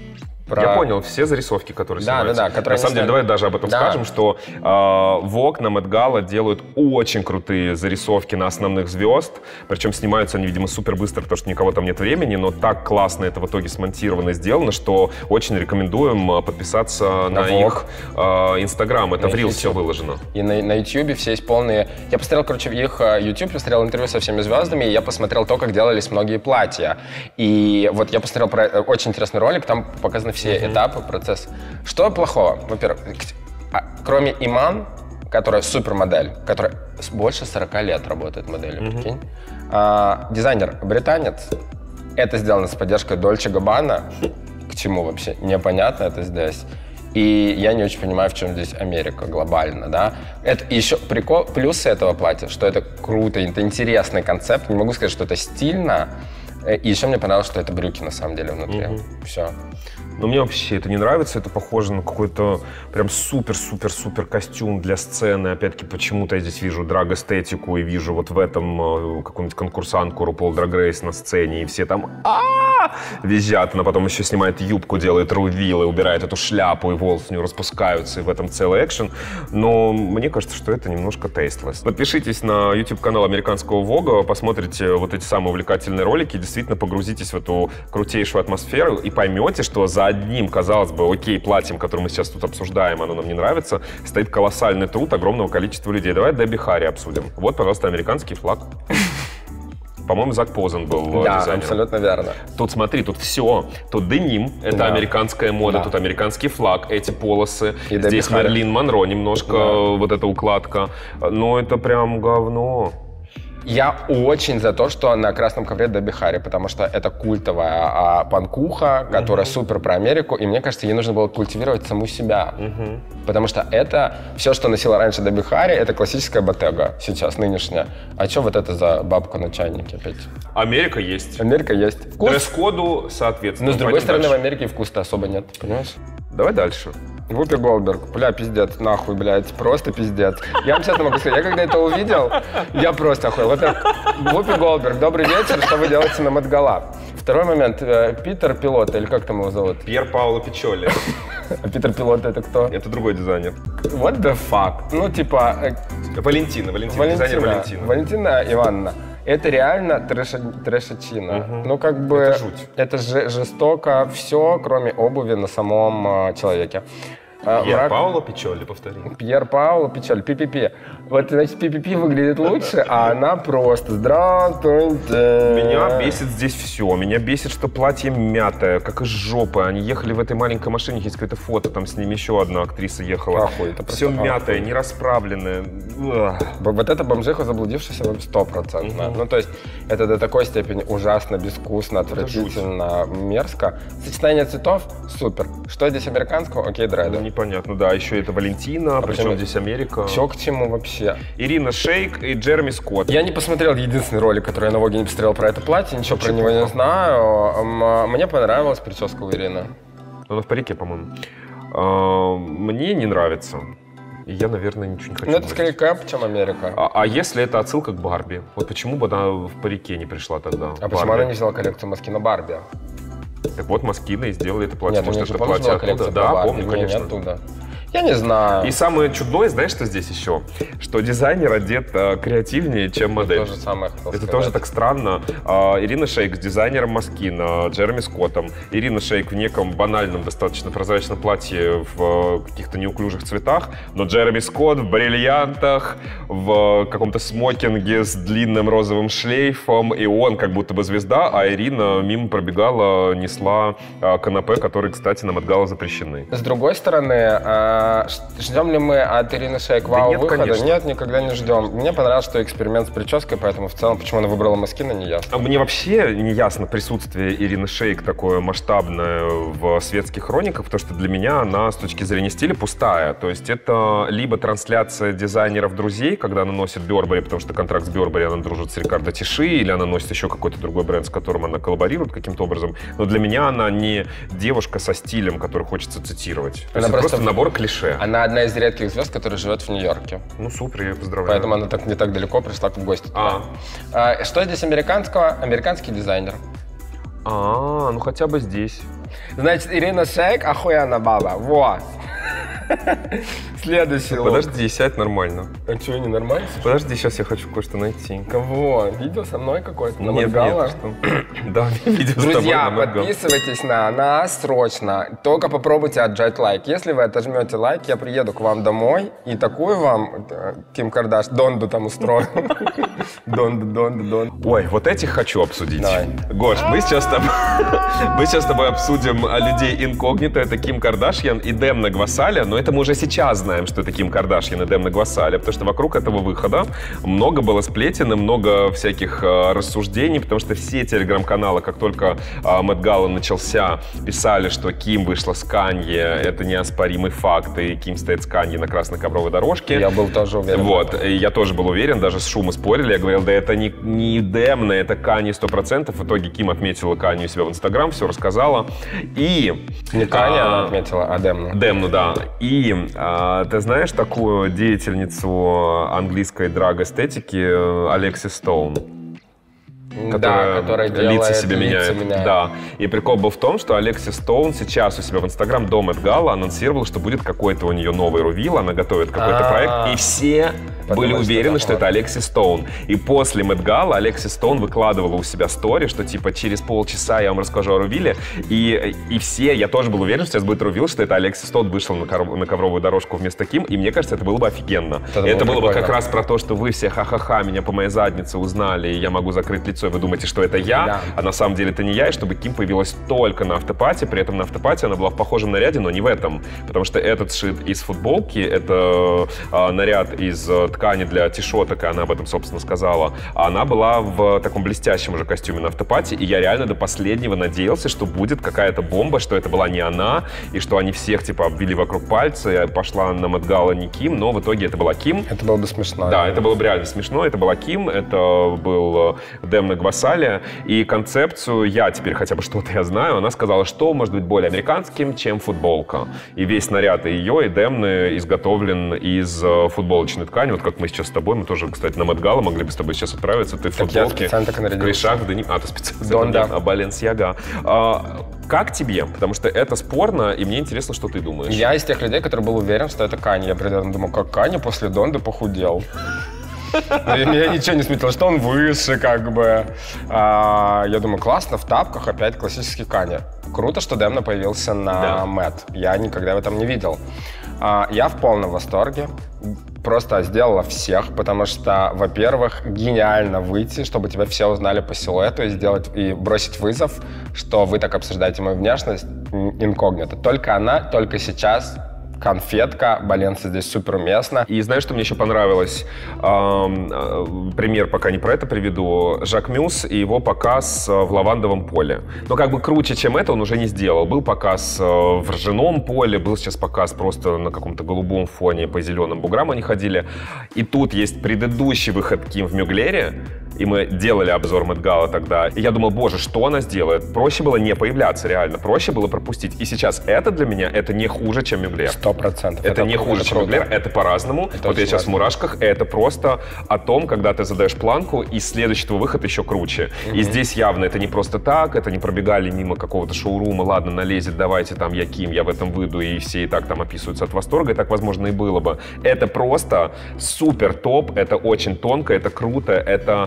Speaker 1: Я понял, все зарисовки, которые снимаются.
Speaker 2: Да.
Speaker 1: На самом деле, давай даже об этом скажем, что Vogue на Met Gala делают очень крутые зарисовки на основных звезд, причем снимаются они, видимо, супер быстро, потому что никого там нет времени, но так классно это в итоге смонтировано и сделано, что очень рекомендуем подписаться на их Инстаграм. Это в Reels все выложено.
Speaker 2: И на YouTube все есть полные... Я посмотрел, короче, их YouTube, посмотрел интервью со всеми звездами, и я посмотрел то, как делались многие платья. И вот я посмотрел про очень интересный ролик, там показаны все этапы, процесс. Что плохого? Во-первых, кроме Иман, которая супермодель, которая больше 40 лет работает моделью, прикинь. Дизайнер британец. Это сделано с поддержкой Dolce Gabbana. К чему вообще? Непонятно это здесь. И я не очень понимаю, в чем здесь Америка глобально, да. Это еще прикол, плюсы этого платья, что это круто, это интересный концепт. Не могу сказать, что это стильно. И еще мне понравилось, что это брюки на самом деле внутри. Все.
Speaker 1: Но мне вообще это не нравится, это похоже на какой-то прям супер-супер-супер костюм для сцены. Опять-таки, почему-то я здесь вижу драг-эстетику и вижу вот в этом какую-нибудь конкурсантку RuPaul Drag Race на сцене, и все там визжат. Она потом еще снимает юбку, делает рувил и убирает эту шляпу, и волосы у нее распускаются, и в этом целый экшен. Но мне кажется, что это немножко tasteless. Подпишитесь на YouTube-канал американского Vogue, посмотрите вот эти самые увлекательные ролики, действительно погрузитесь в эту крутейшую атмосферу и поймете, что за одним, казалось бы, окей, платьем, которое мы сейчас тут обсуждаем, оно нам не нравится, стоит колоссальный труд огромного количества людей. Давай Дебби Харри обсудим. Вот, пожалуйста, американский флаг. По-моему, Зак Позен был дизайнером.
Speaker 2: Да, абсолютно верно.
Speaker 1: Тут смотри, тут все. Тут деним, это американская мода, тут американский флаг, эти полосы. И здесь Мерлин Монро немножко, вот эта укладка. Но это прям говно.
Speaker 2: Я очень за то, что на красном ковре Дебби Харри, потому что это культовая панкуха, которая супер про Америку, и мне кажется, ей нужно было культивировать саму себя. Потому что это все, что носила раньше Дебби Харри, это классическая Bottega сейчас, нынешняя. А что вот это за бабка на чайнике опять?
Speaker 1: Америка есть.
Speaker 2: Америка есть.
Speaker 1: Дресс-коду соответственно.
Speaker 2: Но с другой стороны, в Америке вкуса особо нет, понимаешь?
Speaker 1: Давай дальше.
Speaker 2: Вупи Голдберг, бля, пиздец, нахуй, блядь, просто пиздец. Я вам честно могу сказать, я когда это увидел, я просто охуел. Во-первых, Вупи Голдберг, добрый вечер, что вы делаете на Met-Gala? Второй момент, Питер Пилот, или как там его зовут?
Speaker 1: Пьер Паоло Пичолли.
Speaker 2: А Питер Пилот это кто?
Speaker 1: Это другой дизайнер.
Speaker 2: What the fuck? Ну, типа...
Speaker 1: Валентина, дизайнер Валентина.
Speaker 2: Валентина Ивановна. Это реально трэшачина. Ну, как бы...
Speaker 1: Это жуть.
Speaker 2: Это жестоко все, кроме обуви на самом человеке.
Speaker 1: Пьер Паоло Пичолли, повтори.
Speaker 2: Пьер Паоло Пичолли, PPP. Вот, значит, PPP выглядит лучше, а она просто здравствуйте.
Speaker 1: Меня бесит здесь все. Меня бесит, что платье мятое, как из жопы. Они ехали в этой маленькой машине, есть какое-то фото, там с ними еще одна актриса ехала.
Speaker 2: Ахуй, это
Speaker 1: все мятое, не расправленное.
Speaker 2: Вот эта бомжиха заблудившаяся 100%. Ну, то есть, это до такой степени ужасно, безвкусно, отвратительно, мерзко. Сочетание цветов — супер. Что здесь американского? Окей, дреды.
Speaker 1: Непонятно, да. Еще это Валентина, причем здесь Америка.
Speaker 2: Все к чему вообще?
Speaker 1: Ирина Шейк и Джереми Скотт.
Speaker 2: Я не посмотрел единственный ролик, который я на Воге не посмотрел про это платье, ничего про него не знаю. Мне понравилась прическа у Ирины.
Speaker 1: Она в парике, по-моему. Мне не нравится. И я, наверное, ничего не хочу.
Speaker 2: Ну, это скорее кэп, чем Америка.
Speaker 1: А если это отсылка к Барби? Вот почему бы она в парике не пришла тогда?
Speaker 2: А почему она не взяла коллекцию Москина Барби?
Speaker 1: Так вот, Москина и сделали это платье.
Speaker 2: Нет,
Speaker 1: может, это платье оттуда?
Speaker 2: Да,
Speaker 1: помню, конечно.
Speaker 2: Не оттуда. Я не знаю.
Speaker 1: И самое чудное, знаешь, что здесь еще? Что дизайнер одет креативнее, чем модель.
Speaker 2: Это то же самое, хотел
Speaker 1: Это
Speaker 2: сказать.
Speaker 1: тоже так странно. Ирина Шейк с дизайнером Москина, Джереми Скоттом. Ирина Шейк в неком банальном, достаточно прозрачном платье в каких-то неуклюжих цветах, но Джереми Скотт в бриллиантах, в каком-то смокинге с длинным розовым шлейфом, и он как будто бы звезда, а Ирина мимо пробегала, несла канапе, которые, кстати, на Met-Gala запрещены.
Speaker 2: С другой стороны, ждем ли мы от Ирины Шейк вау-выхода?
Speaker 1: Конечно.
Speaker 2: Нет, никогда не ждем. Мне понравилось, что эксперимент с прической, поэтому в целом, почему она выбрала Москина, не ясно.
Speaker 1: Мне вообще не ясно присутствие Ирины Шейк такое масштабное в светских хрониках, потому что для меня она с точки зрения стиля пустая. То есть это либо трансляция дизайнеров-друзей, когда она носит Burberry, потому что контракт с Burberry она дружит с Рикардо Тиши, или она носит еще какой-то другой бренд, с которым она коллаборирует каким-то образом. Но для меня она не девушка со стилем, который хочется цитировать. То есть это просто набор клише.
Speaker 2: Она одна из редких звезд, которая живет в Нью-Йорке.
Speaker 1: Ну, супер, я поздравляю.
Speaker 2: Поэтому она не так далеко пришла в гости. Что здесь американского? Американский дизайнер.
Speaker 1: Ну хотя бы здесь.
Speaker 2: Значит, Ирина Шейк охуенная баба. Вот. Следующий лук.
Speaker 1: Подожди, сядь нормально.
Speaker 2: А что, не нормально?
Speaker 1: Подожди, сейчас я хочу кое-что найти.
Speaker 2: Кого? Видео со мной какое-то? На
Speaker 1: Нет,
Speaker 2: Met-Gala?
Speaker 1: Да, видео с тобой
Speaker 2: Друзья,
Speaker 1: на Met-Gala.
Speaker 2: подписывайтесь на нас срочно. Только попробуйте отжать лайк. Если вы отожмете лайк, я приеду к вам домой и такую вам Ким Кардаш, Донду там устрою. Донду.
Speaker 1: Ой, вот этих хочу обсудить.
Speaker 2: Давай.
Speaker 1: Гош, мы сейчас с тобой обсудим людей инкогнито. Это Ким Кардашьян и Демна Гвасаля. Но это мы уже сейчас знаем, что это Ким Кардашьян и Демна Гвасаля, потому что вокруг этого выхода много было сплетен и много всяких рассуждений, потому что все телеграм-каналы, как только Met-Gala начался, писали, что Ким вышла с Канье, это неоспоримый факт, и Ким стоит с Канье на красной ковровой дорожке.
Speaker 2: Я был тоже уверен.
Speaker 1: Вот, и я тоже был уверен, даже с Шума спорили, я говорил, да это не Демна, это Канье 100%. В итоге Ким отметила Канье у себя в Инстаграм, все рассказала. И...
Speaker 2: Не Канье она отметила, а Демну.
Speaker 1: Демну, да. И ты знаешь такую деятельницу английской драг-эстетики Алекси Стоун?
Speaker 2: Которая делает
Speaker 1: лица себе меняет. Да. И прикол был в том, что Алекси Стоун сейчас у себя в Инстаграм до Met-Gala анонсировала, что будет какой-то у нее новый рувил, она готовит какой-то проект, и все были уверены, что это Алекси Стоун. И после Met-Gala Алекси Стоун выкладывала у себя стори, что типа через полчаса я вам расскажу о рувиле, и все, я тоже был уверен, что сейчас будет рувил, что это Алекси Стоун вышел на ковровую дорожку вместо Ким, и мне кажется, это было бы офигенно. Это было бы как раз про то, что вы все ха-ха-ха меня по моей заднице узнали, и я могу закрыть лицо, и вы думаете, что это я, да. А на самом деле это не я, и чтобы Ким появилась только на автопате, при этом на автопате она была в похожем наряде, но не в этом, потому что этот сшит из футболки, это наряд из ткани для тишоток, и она об этом, собственно, сказала, а она была в таком блестящем уже костюме на автопате, и я реально до последнего надеялся, что будет какая-то бомба, что это была не она, и что они всех, типа, обвели вокруг пальца, и пошла на Met-Gala не Ким, но в итоге это была Ким.
Speaker 2: Это было бы смешно.
Speaker 1: Да, это было бы реально смешно, это была Ким, это был Демна Демны Гвасали, и концепцию я теперь хотя бы что-то я знаю. Она сказала, что может быть более американским, чем футболка. И весь наряд и ее, и Демны изготовлен из футболочной ткани. Вот как мы сейчас с тобой, мы тоже, кстати, на Мэтт-Гала могли бы с тобой сейчас отправиться. Ты в футболке, в крышах, в деним. А, ты специально. Баленсиага. Как тебе? Потому что это спорно, и мне интересно, что ты думаешь.
Speaker 2: Я из тех людей, который был уверен, что это Канье. Я примерно думал, как Канье после Донды похудел. Меня ничего не смутило, что он выше, как бы. Я думаю, классно, в тапках опять классический Канье. Круто, что Демна появился на Мэтт. Я никогда в этом не видел. Я в полном восторге. Просто сделала всех, потому что, во-первых, гениально выйти, чтобы тебя все узнали по силуэту и сделать, и бросить вызов, что вы так обсуждаете мою внешность инкогнито. Только она, только сейчас. Конфетка, Баленса здесь супер уместно.
Speaker 1: И знаешь, что мне еще понравилось? Пример пока не про это приведу. Жак Мюс и его показ в лавандовом поле. Но как бы круче, чем это, он уже не сделал. Был показ в ржаном поле, был сейчас показ просто на каком-то голубом фоне, по зеленым буграм они ходили. И тут есть предыдущий выход Ким в Мюглере. И мы делали обзор Мэтт-Гала тогда. И я думал, боже, что она сделает? Проще было не появляться, реально. Проще было пропустить. И сейчас это для меня, это не хуже, чем Мюглер.
Speaker 2: 100%.
Speaker 1: Это не хуже, чем Мюглер. Это по-разному. Это вот я сейчас в мурашках. Это просто о том, когда ты задаешь планку, и следующий твой выход еще круче. И здесь явно это не просто так, это не пробегали мимо какого-то шоурума, ладно, налезет, давайте там я Ким, я в этом выйду, и все и так там описываются от восторга. И так, возможно, и было бы. Это просто супер топ, это очень тонко, это круто, это...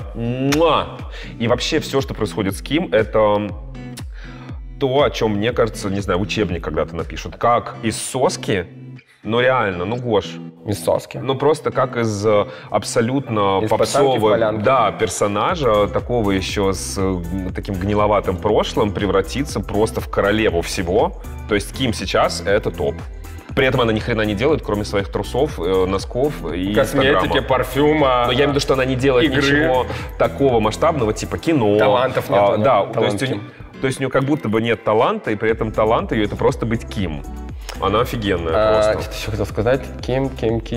Speaker 1: И вообще все, что происходит с Ким, это то, о чем, мне кажется, не знаю, учебник когда-то напишут. Как из соски, ну реально, ну Гош.
Speaker 2: Из соски?
Speaker 1: Ну просто как из абсолютно попсового персонажа, такого еще с таким гниловатым прошлым, превратиться просто в королеву всего. То есть Ким сейчас это топ. При этом она ни хрена не делает, кроме своих трусов, носков и
Speaker 2: косметики, парфюма.
Speaker 1: Но я имею в виду, что она не делает ничего такого масштабного, типа кино.
Speaker 2: Талантов нет.
Speaker 1: Да, то есть у нее как будто бы нет таланта, и при этом талант ее это просто быть Ким. Она офигенная просто.
Speaker 2: Что-то еще хотел сказать. Ким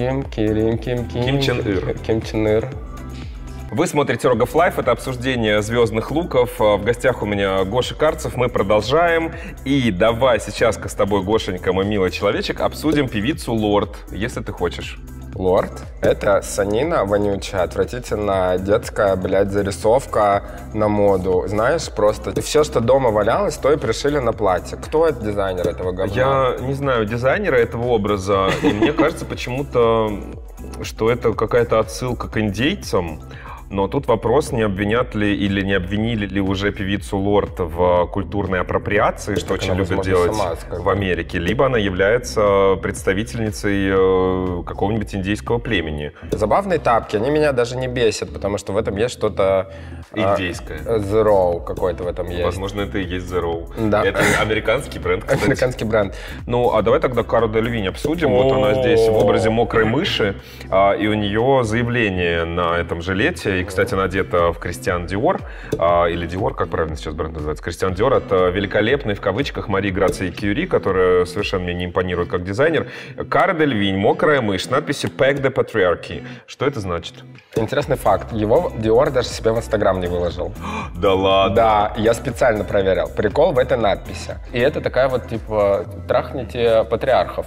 Speaker 2: Чен Ир.
Speaker 1: Вы смотрите Рогов Лайф, это обсуждение звездных луков. В гостях у меня Гоша Карцев, мы продолжаем. И давай сейчас с тобой, Гошенька, мой милый человечек, обсудим певицу Лорд, если ты хочешь.
Speaker 2: Лорд — это санина вонючая, отвратительная детская, зарисовка на моду. Знаешь, просто все, что дома валялось, то и пришили на платье. Кто это дизайнер этого говна?
Speaker 1: Я не знаю дизайнера этого образа, и мне кажется почему-то, что это какая-то отсылка к индейцам. Но тут вопрос, не обвинят ли или не обвинили ли уже певицу Лорд в культурной апроприации, что очень любят делать в Америке, либо она является представительницей какого-нибудь индейского племени.
Speaker 2: Забавные тапки, они меня даже не бесят, потому что в этом есть что-то...
Speaker 1: Индейское.
Speaker 2: The Row какой-то в этом есть.
Speaker 1: Возможно, это и есть The Row.
Speaker 2: Да.
Speaker 1: Это американский бренд, кстати.
Speaker 2: Американский бренд.
Speaker 1: Ну, а давай тогда Кару Дель обсудим. Вот она здесь в образе мокрой мыши, и у нее заявление на этом жилете. И, кстати, она одета в Кристиан Диор, или Диор, как правильно сейчас бренд называется? Кристиан Диор от великолепной, в кавычках, Марии Грации Кюри, которая совершенно мне не импонирует как дизайнер. Кара Дель Винь, мокрая мышь, с надписью Pack the Patriarchy. Что это значит?
Speaker 2: Интересный факт. Его Диор даже себе в Инстаграм не выложил.
Speaker 1: Да ладно?
Speaker 2: Да, я специально проверял. Прикол в этой надписи. И это такая вот, типа, трахните патриархов.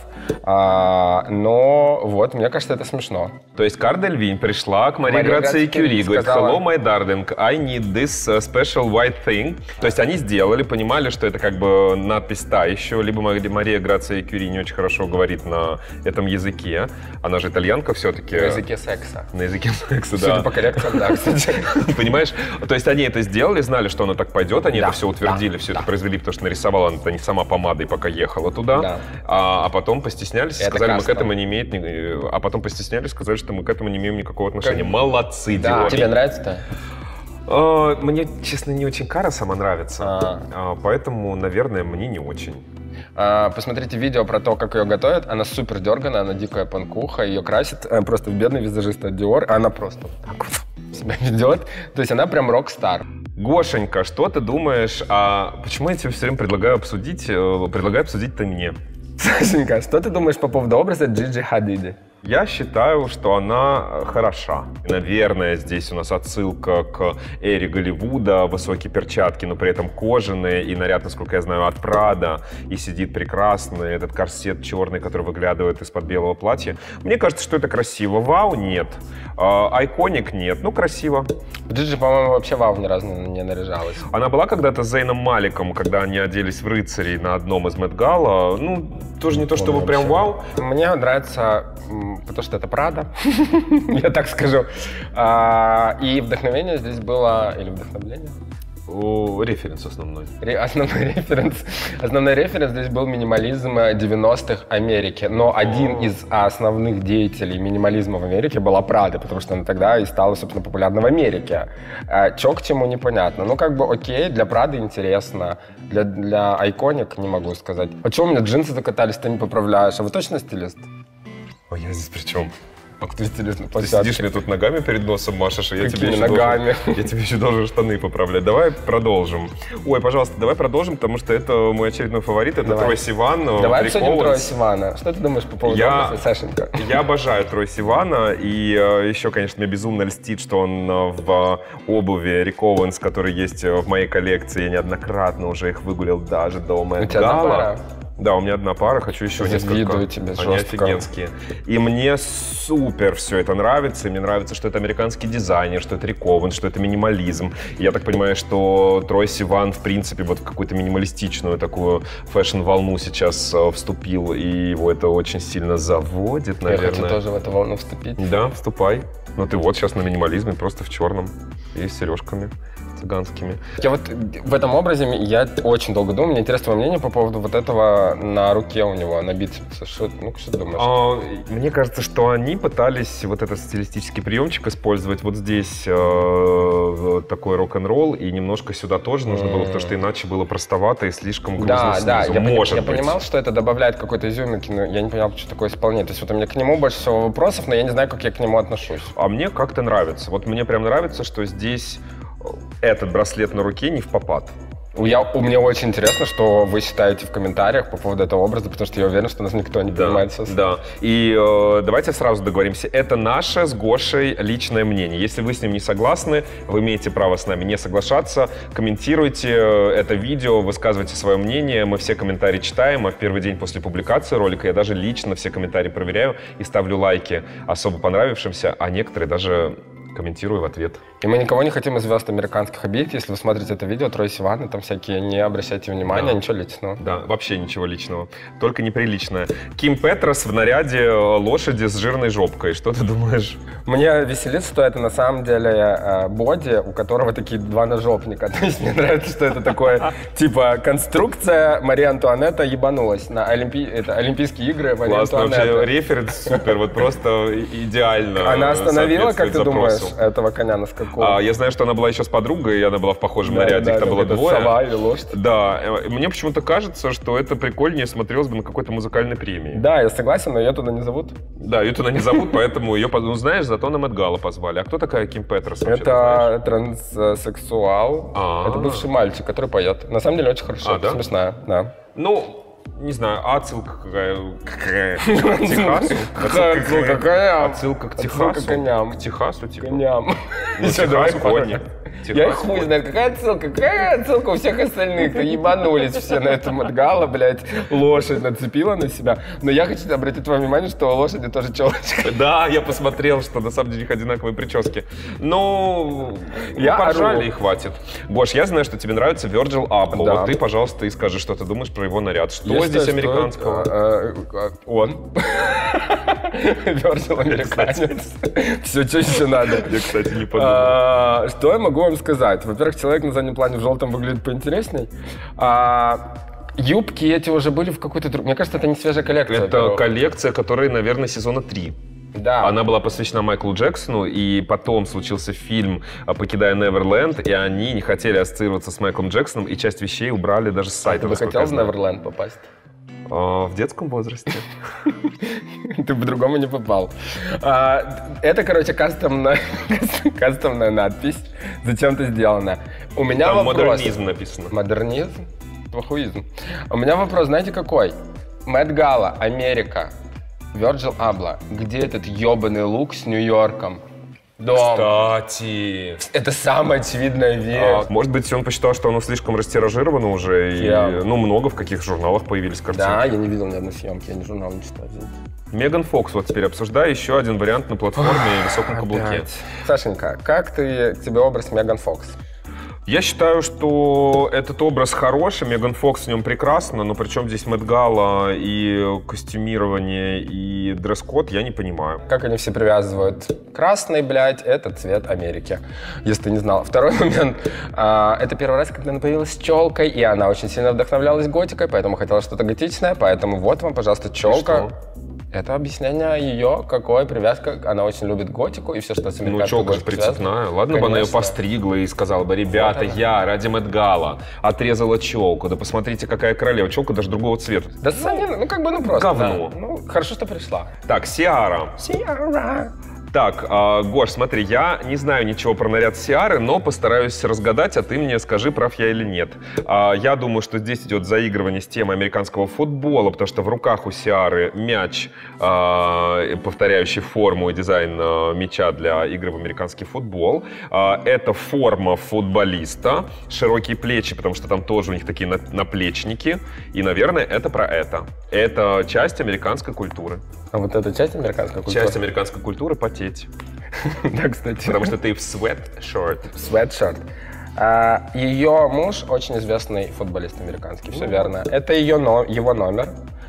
Speaker 2: Но вот, мне кажется, это смешно.
Speaker 1: То есть Кара Дель Винь пришла к Марии Грации Кюри, говорит, hello, my darling, I need this special white thing. То есть они сделали, понимали, что это как бы надпись та еще, либо Мария Грация Кюри не очень хорошо говорит на этом языке. Она же итальянка все-таки.
Speaker 2: На языке секса.
Speaker 1: На языке секса, да.
Speaker 2: Судя по коррекциям, да, кстати.
Speaker 1: Понимаешь? То есть они это сделали, знали, что оно так пойдет, они это все утвердили, все это произвели, потому что нарисовала она это не сама помадой, пока ехала туда, а потом постеснялись и сказали, мы к этому не имеем, а потом постеснялись, сказали, что мы к этому не имеем никакого отношения. Молодцы, Диор.
Speaker 2: Тебе нравится-то?
Speaker 1: Мне, честно, не очень Кара сама нравится, поэтому, наверное, мне не очень.
Speaker 2: Посмотрите видео про то, как ее готовят. Она супер дерганая, она дикая панкуха, ее красит просто бедный визажист от Dior, она просто вот так вот себя ведет. То есть она прям рок-стар.
Speaker 1: Гошенька, что ты думаешь, почему я тебе все время предлагаю обсудить-то мне?
Speaker 2: Сашенька, что ты думаешь по поводу образа Джиджи Хадиди?
Speaker 1: Я считаю, что она хороша. Наверное, здесь у нас отсылка к эре Голливуда, высокие перчатки, но при этом кожаные, и наряд, насколько я знаю, от Прада, и сидит прекрасно, этот корсет черный, который выглядывает из-под белого платья. Мне кажется, что это красиво. Вау, нет. Айконик, нет. Ну, красиво.
Speaker 2: Джиджи, по-моему, вообще вау ни разу не наряжалась.
Speaker 1: Она была когда-то с Зейном Маликом, когда они оделись в рыцарей на одном из Met-Gala. Ну, тоже не то, чтобы прям вау.
Speaker 2: Мне нравится, потому что это Прада, я так скажу. И вдохновение здесь было, или вдохновление?
Speaker 1: Референс основной.
Speaker 2: Основной референс здесь был минимализм 90-х Америки. Но один из основных деятелей минимализма в Америке была Прада, потому что она тогда и стала, собственно, популярна в Америке. Чё к чему, непонятно. Ну, как бы окей, для Прады интересно, для Iconic не могу сказать. А чё у меня джинсы закатались, ты не поправляешь? А вы точно стилист?
Speaker 1: А я здесь при чем?
Speaker 2: А кто стилист на
Speaker 1: Ты
Speaker 2: площадке?
Speaker 1: сидишь мне тут ногами перед носом машешь, и я тебе,
Speaker 2: ногами?
Speaker 1: Я тебе еще должен штаны поправлять. Давай продолжим. Ой, пожалуйста, давай продолжим, потому что это мой очередной фаворит. Это Трой Сиван.
Speaker 2: Давай обсудим Троя Сивана. Что ты думаешь по поводу образа Сашенька?
Speaker 1: Я обожаю Трой Сивана. И еще, конечно, мне безумно льстит, что он в обуви Rick Owens, который есть в моей коллекции. Я неоднократно уже их выгулил даже до Met-Gala. Да, у меня одна пара, хочу еще несколько.
Speaker 2: Тебе
Speaker 1: Они офигенские. И мне супер все это нравится. И мне нравится, что это американский дизайнер, что это Rick Owens, что это минимализм. И я так понимаю, что Трой Сиван, в принципе, вот в какую-то минималистичную такую фэшн-волну сейчас вступил. И его это очень сильно заводит, наверное.
Speaker 2: Я хочу тоже в эту волну вступить.
Speaker 1: Да, вступай. Ну ты вот сейчас на минимализме, просто в черном и с сережками цыганскими.
Speaker 2: Я вот в этом образе я очень долго думал. Мне интересно твое мнение по поводу вот этого на руке у него, на бицепсе. Что ты думаешь?
Speaker 1: Мне кажется, что они пытались вот этот стилистический приемчик использовать вот здесь такой рок-н-ролл, и немножко сюда тоже нужно было, потому что иначе было простовато и слишком грустно снизу.
Speaker 2: Да, я
Speaker 1: быть.
Speaker 2: понимал, что это добавляет какой-то изюминки, но я не понимал, что такое исполнение. То есть вот у меня к нему больше всего вопросов, но я не знаю, как я к нему отношусь.
Speaker 1: А мне как-то нравится. Вот мне прям нравится, что здесь этот браслет на руке не впопад.
Speaker 2: Мне очень интересно, что вы считаете в комментариях по поводу этого образа, потому что я уверен, что нас никто не понимает.
Speaker 1: Да. И давайте сразу договоримся. Это наше с Гошей личное мнение. Если вы с ним не согласны, вы имеете право с нами не соглашаться. Комментируйте это видео, высказывайте свое мнение. Мы все комментарии читаем, а в первый день после публикации ролика я даже лично все комментарии проверяю и ставлю лайки особо понравившимся, а некоторые даже комментирую в ответ.
Speaker 2: И мы никого не хотим из звезд американских обидеть. Если вы смотрите это видео, Трой Сиван, там всякие, не обращайте внимания, ничего личного.
Speaker 1: Да, вообще ничего личного, только неприличное. Ким Петрос в наряде лошади с жирной жопкой. Что ты думаешь?
Speaker 2: Мне веселит, что это на самом деле боди, у которого такие два ножопника. То есть мне нравится, что это такое, типа, конструкция Мария Антуанетта ебанулась на Олимпийские игры Мария Антуанетта.
Speaker 1: Классно, вообще референс супер, вот просто идеально.
Speaker 2: Она остановила, как ты думаешь, этого коня на скаку?
Speaker 1: Я знаю, что она была еще с подругой, и она была в похожем наряде, их там было двое.
Speaker 2: Сова или лошадь.
Speaker 1: Да, мне почему-то кажется, что это прикольнее смотрелось бы на какой-то музыкальной премии.
Speaker 2: Да, я согласен, но ее туда не зовут.
Speaker 1: Да, ее туда не зовут, поэтому ее, ну знаешь, зато на Met-Gala позвали. А кто такая Ким Петрос?
Speaker 2: Это транссексуал. Это бывший мальчик, который поет. На самом деле очень хорошо, смешная, да.
Speaker 1: Ну, не знаю, отсылка какая? К Техасу? Отсылка к Техасу?
Speaker 2: К
Speaker 1: Техасу, типа?
Speaker 2: Коням.
Speaker 1: Техас, кони.
Speaker 2: Я их хуй знаю, какая отсылка у всех остальных? Ебанулись все на это Met-Gala, блядь, лошадь нацепила на себя. Но я хочу обратить твое внимание, что у лошади тоже челочка.
Speaker 1: Да, я посмотрел, что на самом деле их одинаковые прически. Ну, поржали и хватит. Гош, я знаю, что тебе нравится Virgil Abloh.
Speaker 2: Да.
Speaker 1: Вот ты, пожалуйста, и скажи, что ты думаешь про его наряд. Что здесь американского?
Speaker 2: Он. Virgil американец. Все, что еще надо.
Speaker 1: Я, кстати, не подумал.
Speaker 2: Что я могу вам сказать? Во-первых, человек на заднем плане в желтом выглядит поинтересней. Юбки эти уже были в какой-то... Мне кажется, это не свежая коллекция.
Speaker 1: Это коллекция, которая, наверное, сезона 3.
Speaker 2: Да.
Speaker 1: Она была посвящена Майклу Джексону, и потом случился фильм «Покидая Неверленд», и они не хотели ассоциироваться с Майклом Джексоном, и часть вещей убрали даже с сайта.
Speaker 2: Ты бы хотел в Неверленд попасть?
Speaker 1: В детском возрасте.
Speaker 2: Ты по-другому не попал. Это, короче, кастомная надпись, зачем-то сделана. У меня
Speaker 1: там
Speaker 2: вопрос.
Speaker 1: модернизм написано.
Speaker 2: Модернизм? Плохуизм. У меня вопрос, знаете какой? Met-Gala, Америка. Virgil Abloh. Где этот ебаный лук с Нью-Йорком? Дом.
Speaker 1: Кстати.
Speaker 2: Это самая очевидная вещь.
Speaker 1: Может быть, он посчитал, что оно слишком растиражировано уже, и много в каких журналах появились картинки.
Speaker 2: Да, я не видел ни одной съемки, я ни журнал не читал.
Speaker 1: Меган Фокс, вот теперь обсуждаю еще один вариант на платформе «Высоком каблуке».
Speaker 2: Сашенька, как тебе образ Меган Фокс?
Speaker 1: Я считаю, что этот образ хороший, Меган Фокс в нем прекрасна, но причем здесь Мэтт Гала и костюмирование, и дресс-код, я не понимаю.
Speaker 2: Как они все привязывают? Красный, блядь, это цвет Америки, если ты не знал. Второй момент, это первый раз, когда она появилась с челкой, и она очень сильно вдохновлялась готикой, поэтому хотела что-то готичное, поэтому вот вам, пожалуйста, челка. Это объяснение ее, какой привязка. Она очень любит готику и все, что с американской
Speaker 1: челка же прицепная. Ладно бы она ее постригла и сказала бы: ребята, я ради Мэтт Гала отрезала челку. Да посмотрите, какая королева. Челка даже другого цвета.
Speaker 2: Да просто.
Speaker 1: Говно.
Speaker 2: Да. Хорошо, что пришла.
Speaker 1: Так, Сиара. Так, Гош, смотри, я не знаю ничего про наряд Сиары, но постараюсь разгадать, а ты мне скажи, прав я или нет. Я думаю, что здесь идет заигрывание с темой американского футбола, потому что в руках у Сиары мяч, повторяющий форму и дизайн мяча для игры в американский футбол. Это форма футболиста, широкие плечи, потому что там тоже у них такие наплечники. И, наверное, это про это. Это часть американской культуры.
Speaker 2: А вот эта часть американской культуры?
Speaker 1: Часть американской культуры — потеть.
Speaker 2: Да, кстати.
Speaker 1: Потому что ты в sweatshirt.
Speaker 2: Sweatshirt. Ее муж очень известный футболист американский, все верно. Это его номер.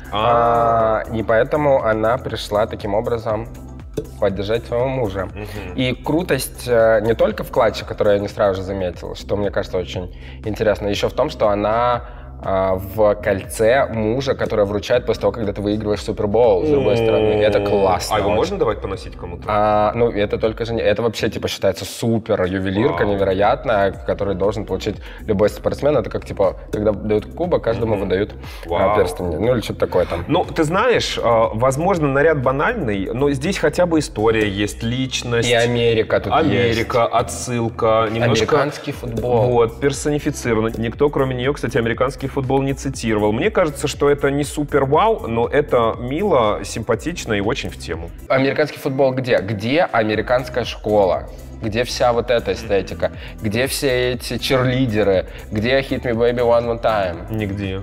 Speaker 2: И поэтому она пришла таким образом поддержать своего мужа. И крутость не только в клатче, которую я не сразу же заметил, что мне кажется очень интересно, еще в том, что она в кольце мужа, которое вручает после того, когда ты выигрываешь Супербоул, с другой стороны. Это классно.
Speaker 1: А его можно давать поносить кому-то?
Speaker 2: Это только жене. Это вообще типа считается супер ювелирка невероятная, которую должен получить любой спортсмен. Это как типа, когда дают кубок, каждому выдают перстень. Ну или что-то такое там.
Speaker 1: Ну, ты знаешь, возможно, наряд банальный, но здесь хотя бы история есть, личность.
Speaker 2: И Америка тут есть.
Speaker 1: Америка, отсылка. Немножко,
Speaker 2: американский футбол.
Speaker 1: Вот, персонифицировано. Никто, кроме нее, кстати, американский футбол не цитировал. Мне кажется, что это не супер-вау, но это мило, симпатично и очень в тему.
Speaker 2: Американский футбол где? Где американская школа? Где вся вот эта эстетика? Где все эти черлидеры? Где Hit Me Baby One More Time?
Speaker 1: Нигде.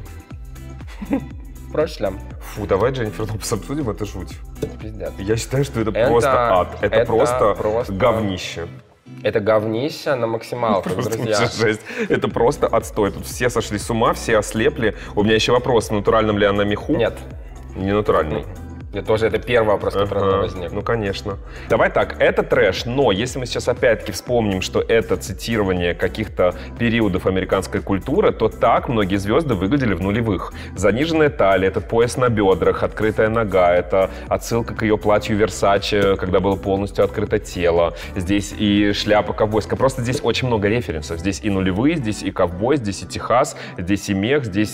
Speaker 2: Прошлым.
Speaker 1: Фу, давай Дженнифер Лопес обсудим, это жуть.
Speaker 2: Пиздец.
Speaker 1: Я считаю, что это просто ад. Это просто говнище.
Speaker 2: Это говнище на максималках, друзья.
Speaker 1: Жесть. Это просто отстой. Тут все сошли с ума, все ослепли. У меня еще вопрос, натуральным ли она меху?
Speaker 2: Нет.
Speaker 1: Не натуральный.
Speaker 2: Это первый вопрос, который возник.
Speaker 1: Ну, конечно. Давай так, это трэш, но если мы сейчас опять-таки вспомним, что это цитирование каких-то периодов американской культуры, то так многие звезды выглядели в нулевых. Заниженная талия, этот пояс на бедрах, открытая нога, это отсылка к ее платью Versace, когда было полностью открыто тело. Здесь и шляпа ковбойская. Просто здесь очень много референсов. Здесь и нулевые, здесь и ковбой, здесь и Техас, здесь и мех, здесь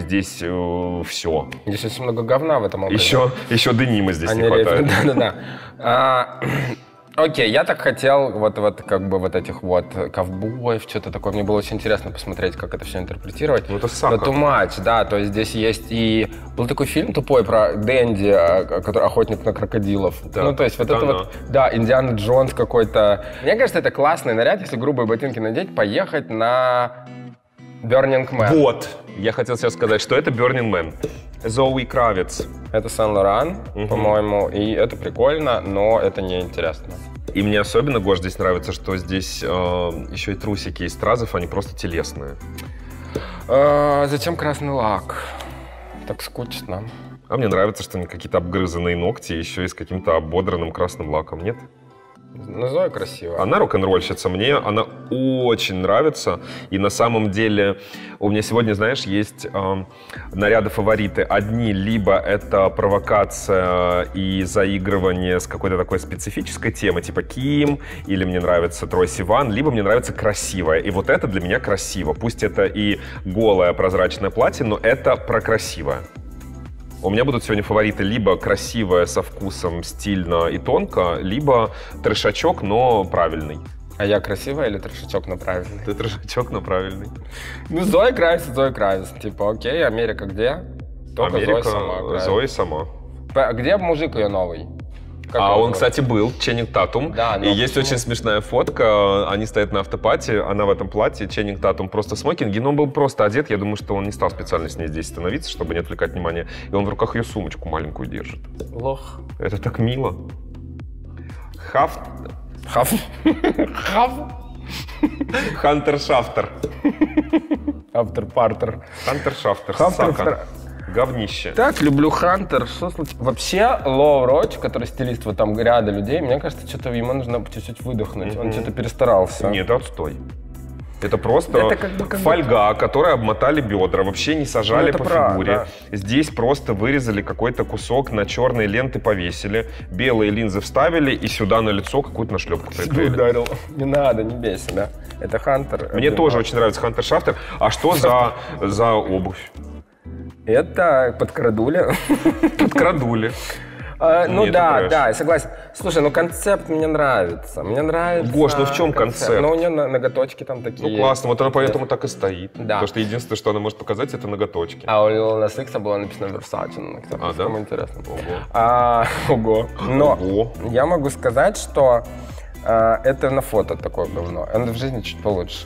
Speaker 1: все.
Speaker 2: Здесь очень много говна в этом образе.
Speaker 1: Еще денима здесь не хватает.
Speaker 2: Да. Окей, я так хотел вот этих вот ковбоев, что-то такое. Мне было очень интересно посмотреть, как это все интерпретировать.
Speaker 1: Ну, это Сака.
Speaker 2: Но too much, да. То есть здесь есть и... Был такой фильм тупой про Дэнди, который охотник на крокодилов.
Speaker 1: Да,
Speaker 2: ну, то есть вот это вот... Да, Индиана Джонс какой-то. Мне кажется, это классный наряд, если грубые ботинки надеть, поехать на Burning Man.
Speaker 1: Вот. Я хотел сейчас сказать, что это Burning Man. Зои Кравиц.
Speaker 2: Это Сен-Лоран, по-моему, и это прикольно, но это неинтересно.
Speaker 1: И мне особенно, Гош, здесь нравится, что здесь еще и трусики из стразов, они просто телесные.
Speaker 2: Зачем красный лак? Так скучно.
Speaker 1: А мне нравится, что они какие-то обгрызанные ногти, еще и с каким-то ободранным красным лаком, нет?
Speaker 2: Ну, Зоя красивая.
Speaker 1: Она рок-н-ролльщица, мне она очень нравится. И на самом деле у меня сегодня, знаешь, есть наряды-фавориты. Одни либо это провокация и заигрывание с какой-то такой специфической темой, типа Ким, или мне нравится Трой Сиван, либо мне нравится красивое. И вот это для меня красиво. Пусть это и голое прозрачное платье, но это про красивое. У меня будут сегодня фавориты либо красивое, со вкусом, стильно и тонко, либо трешачок, но правильный.
Speaker 2: А я красивая или трешачок, но правильный?
Speaker 1: Ты трешачок, но правильный.
Speaker 2: Ну, Зоя Кравиц. Типа, окей, Америка где?
Speaker 1: Только Америка, Зоя сама.
Speaker 2: Где мужик ее новый?
Speaker 1: Он, кстати, был, Ченнинг Татум.
Speaker 2: Да,
Speaker 1: и есть очень смешная фотка. Они стоят на автопате, она в этом платье, Ченнинг Татум просто в смокинге, но он был просто одет. Я думаю, что он не стал специально с ней здесь становиться, чтобы не отвлекать внимание. И он в руках ее сумочку маленькую держит.
Speaker 2: Лох.
Speaker 1: Это так мило. Хантер Шафтер.
Speaker 2: Автор-партер.
Speaker 1: Хантер Шафтер. Говнище.
Speaker 2: Так, люблю Хантер. Что случилось? Вообще, Лоу Роч, который стилист вот там ряда людей, мне кажется, что-то ему нужно чуть-чуть выдохнуть. Он что-то перестарался.
Speaker 1: Нет, отстой. Это просто фольга, которой обмотали бедра, вообще не сажали по фигуре. Да. Здесь просто вырезали какой-то кусок, на черные ленты повесили, белые линзы вставили и сюда на лицо какую-то нашлепку приклеили.
Speaker 2: Ударил. Не надо, не бей себя. Это Хантер.
Speaker 1: Мне тоже очень нравится Хантер Шафтер. А что за обувь?
Speaker 2: Это подкрадули.
Speaker 1: Подкрадули.
Speaker 2: Ну да, я согласен. Слушай, концепт мне нравится. Мне нравится.
Speaker 1: Гош, в чем концепт?
Speaker 2: Ну, у нее ноготочки там такие.
Speaker 1: Ну классно, вот она поэтому так и стоит.
Speaker 2: Да.
Speaker 1: Потому что единственное, что она может показать, это ноготочки.
Speaker 2: А у Lil Nas X было написано Versace.
Speaker 1: Да?
Speaker 2: Кому интересно. Ого. Но я могу сказать, что это на фото такое говно. Это в жизни чуть получше.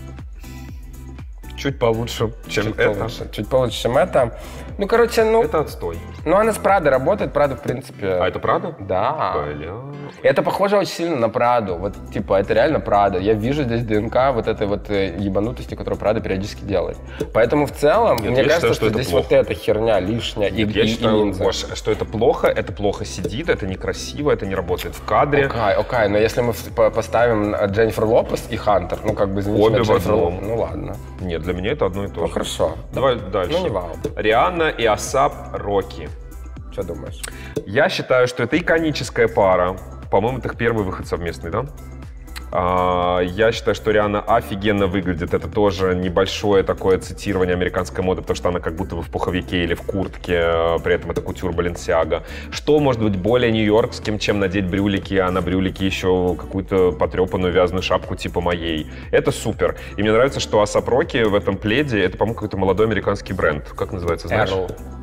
Speaker 1: Чуть получше, чем это.
Speaker 2: Чуть получше, чем это.
Speaker 1: Это отстой.
Speaker 2: Она с Прадо работает, Прадо, в принципе...
Speaker 1: А это Прадо?
Speaker 2: Да.
Speaker 1: Бля.
Speaker 2: Это похоже очень сильно на Прадо. Вот, это реально Прадо. Я вижу здесь ДНК вот этой вот ебанутости, которую Прадо периодически делает. Поэтому в целом, мне кажется, что здесь вот эта херня лишняя.
Speaker 1: Я считаю, что это плохо сидит, это некрасиво, это не работает в кадре.
Speaker 2: Окей, но если мы поставим Дженнифер Лопес и Хантер, извините,
Speaker 1: обе в одном.
Speaker 2: Ну ладно.
Speaker 1: Нет, для меня это одно и то же.
Speaker 2: Ну хорошо.
Speaker 1: Давай дальше.
Speaker 2: Ну не вау.
Speaker 1: Рианна и Асап Роки.
Speaker 2: Что думаешь?
Speaker 1: Я считаю, что это иконическая пара. По-моему, это их первый выход совместный, да? Я считаю, что Рианна офигенно выглядит. Это тоже небольшое такое цитирование американской моды, потому что она как будто бы в пуховике или в куртке, при этом это кутюр Баленсиага. Что может быть более нью-йоркским, чем надеть брюлики, а на брюлике еще какую-то потрепанную вязаную шапку типа моей? Это супер. И мне нравится, что Асап Роки в этом пледе, это, по-моему, какой-то молодой американский бренд. Как называется, знаешь?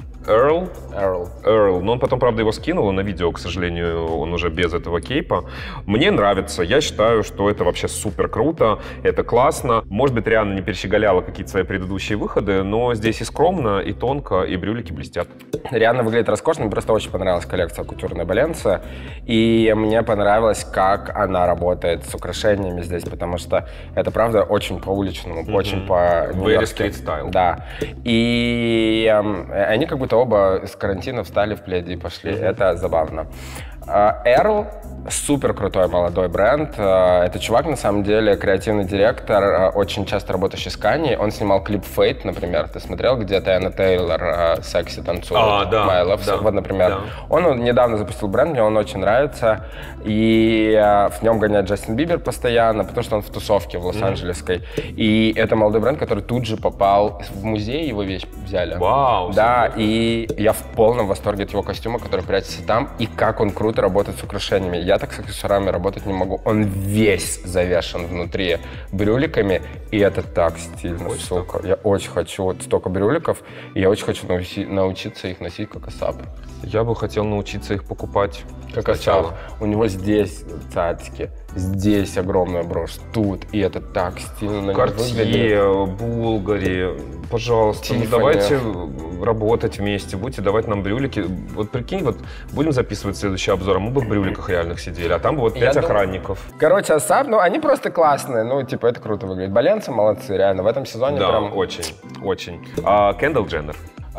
Speaker 1: Earl. Но он потом, правда, его скинул на видео, к сожалению, он уже без этого кейпа. Мне нравится. Я считаю, что это вообще супер круто, это классно. Может быть, Рианна не перещеголяла какие-то свои предыдущие выходы, но здесь и скромно, и тонко, и брюлики блестят.
Speaker 2: Рианна выглядит роскошно. Мне просто очень понравилась коллекция кутюрная Баленция. И мне понравилось, как она работает с украшениями здесь, потому что это, правда, очень по-уличному, очень по-нью-йоркски.
Speaker 1: Very street style.
Speaker 2: Да. И они как будто оба с карантина встали в пледе и пошли. Это забавно. Earl — супер крутой молодой бренд. Это чувак, на самом деле, креативный директор, очень часто работающий с Канье. Он снимал клип Fate, например. Ты смотрел, где Тайана Тейлор секси танцует?
Speaker 1: Да.
Speaker 2: My Love.
Speaker 1: Да,
Speaker 2: вот, например.
Speaker 1: Да.
Speaker 2: Он недавно запустил бренд, мне он очень нравится. И в нем гоняет Джастин Бибер постоянно, потому что он в тусовке в Лос-Анджелесской. И это молодой бренд, который тут же попал в музей, его вещь взяли.
Speaker 1: Вау!
Speaker 2: Да, и я в полном восторге от его костюма, который прячется там, и как он круто работает с украшениями. Я так с аксессуарами работать не могу. Он весь завешен внутри брюликами, и это так стильно, сука. Я очень хочу вот столько брюликов, и я очень хочу научиться их носить как Асап.
Speaker 1: Я бы хотел научиться их покупать.
Speaker 2: Как Асап. У него здесь цацки, здесь огромная брошь, тут, и это так стильно.
Speaker 1: Cartier, Булгари, пожалуйста, давайте работать вместе, будете давать нам брюлики. Вот прикинь, вот будем записывать следующий обзор, а мы бы в брюликах реальных сидели, а там бы вот 5 охранников.
Speaker 2: Короче, Асап, они просто классные, это круто выглядит. Баленцы молодцы, реально, в этом сезоне
Speaker 1: да,
Speaker 2: прям...
Speaker 1: очень. Кендалл Дженнер.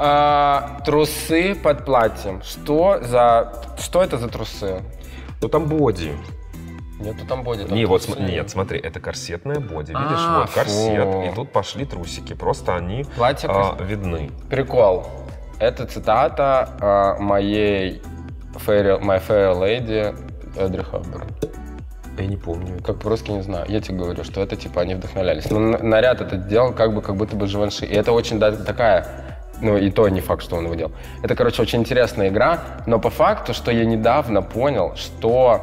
Speaker 2: Трусы под платьем. Что это за трусы?
Speaker 1: Там боди.
Speaker 2: Нету там боди.
Speaker 1: Нет, смотри, это корсетная боди. Видишь, вот корсет, и тут пошли трусики. Просто они видны.
Speaker 2: Прикол. Это цитата My Fair Lady Эдри Хепберн.
Speaker 1: Я не помню.
Speaker 2: Как по-русски не знаю. Я тебе говорю, что это они вдохновлялись. Но наряд этот делал как будто бы Живанши. И это очень такая... и то не факт, что он его делал. Это, очень интересная игра, но по факту, что я недавно понял, что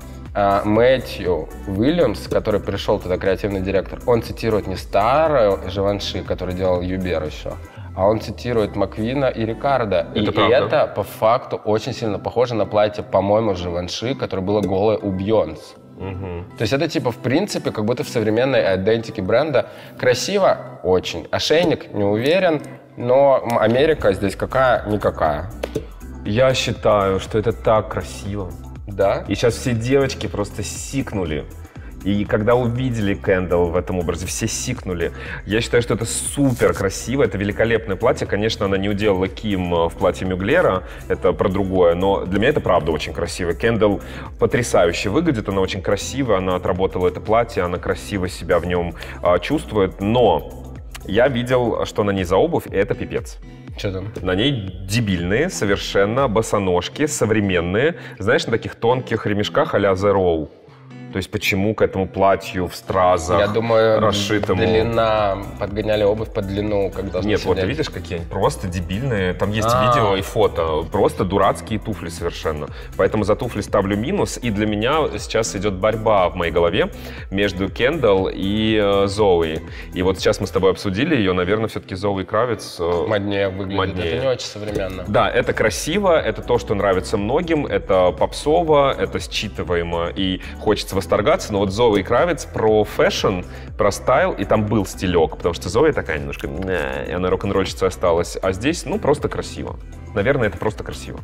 Speaker 2: Мэтью Уильямс, который пришел туда, креативный директор, он цитирует не старую Живанши, который делал Юбер еще, а он цитирует Маквина и Рикардо. И это по факту очень сильно похоже на платье, по-моему, Живанши, которое было голое у Бейонсе. То есть это типа в принципе как будто в современной идентике бренда. Красиво очень. Ошейник не уверен, но Америка здесь какая-никакая.
Speaker 1: Я считаю, что это так красиво.
Speaker 2: Да?
Speaker 1: И сейчас все девочки просто сикнули. И когда увидели Кендалл в этом образе, все сикнули. Я считаю, что это супер красиво, это великолепное платье. Конечно, она не уделала Ким в платье Мюглера, это про другое, но для меня это правда очень красиво. Кендалл потрясающе выглядит, она очень красивая, она отработала это платье, она красиво себя в нем чувствует, но я видел, что на ней за обувь, и это пипец.
Speaker 2: Что там?
Speaker 1: На ней дебильные совершенно босоножки, современные, знаешь, на таких тонких ремешках а-ля The Row. То есть почему к этому платью в стразах,
Speaker 2: я думаю,
Speaker 1: расшитому...
Speaker 2: длина, подгоняли обувь под длину, как должны
Speaker 1: Нет,
Speaker 2: сидеть.
Speaker 1: вот ты видишь, какие они просто дебильные. Там есть видео и фото. Просто дурацкие туфли совершенно. Поэтому за туфли ставлю минус. И для меня сейчас идет борьба в моей голове между Кендалл и Зои. И вот сейчас мы с тобой обсудили ее. Наверное, все-таки Зои Кравиц...
Speaker 2: моднее выглядит.
Speaker 1: Моднее.
Speaker 2: Это не очень современно.
Speaker 1: Да, это красиво, это то, что нравится многим. Это попсово, это считываемо и хочется восторгаться, но вот Зои Кравиц про фэшн, про стайл, и там был стилек, потому что Зоя такая немножко, и она рок-н-ролльщицей осталась, а здесь, ну, просто красиво. Наверное, это просто красиво.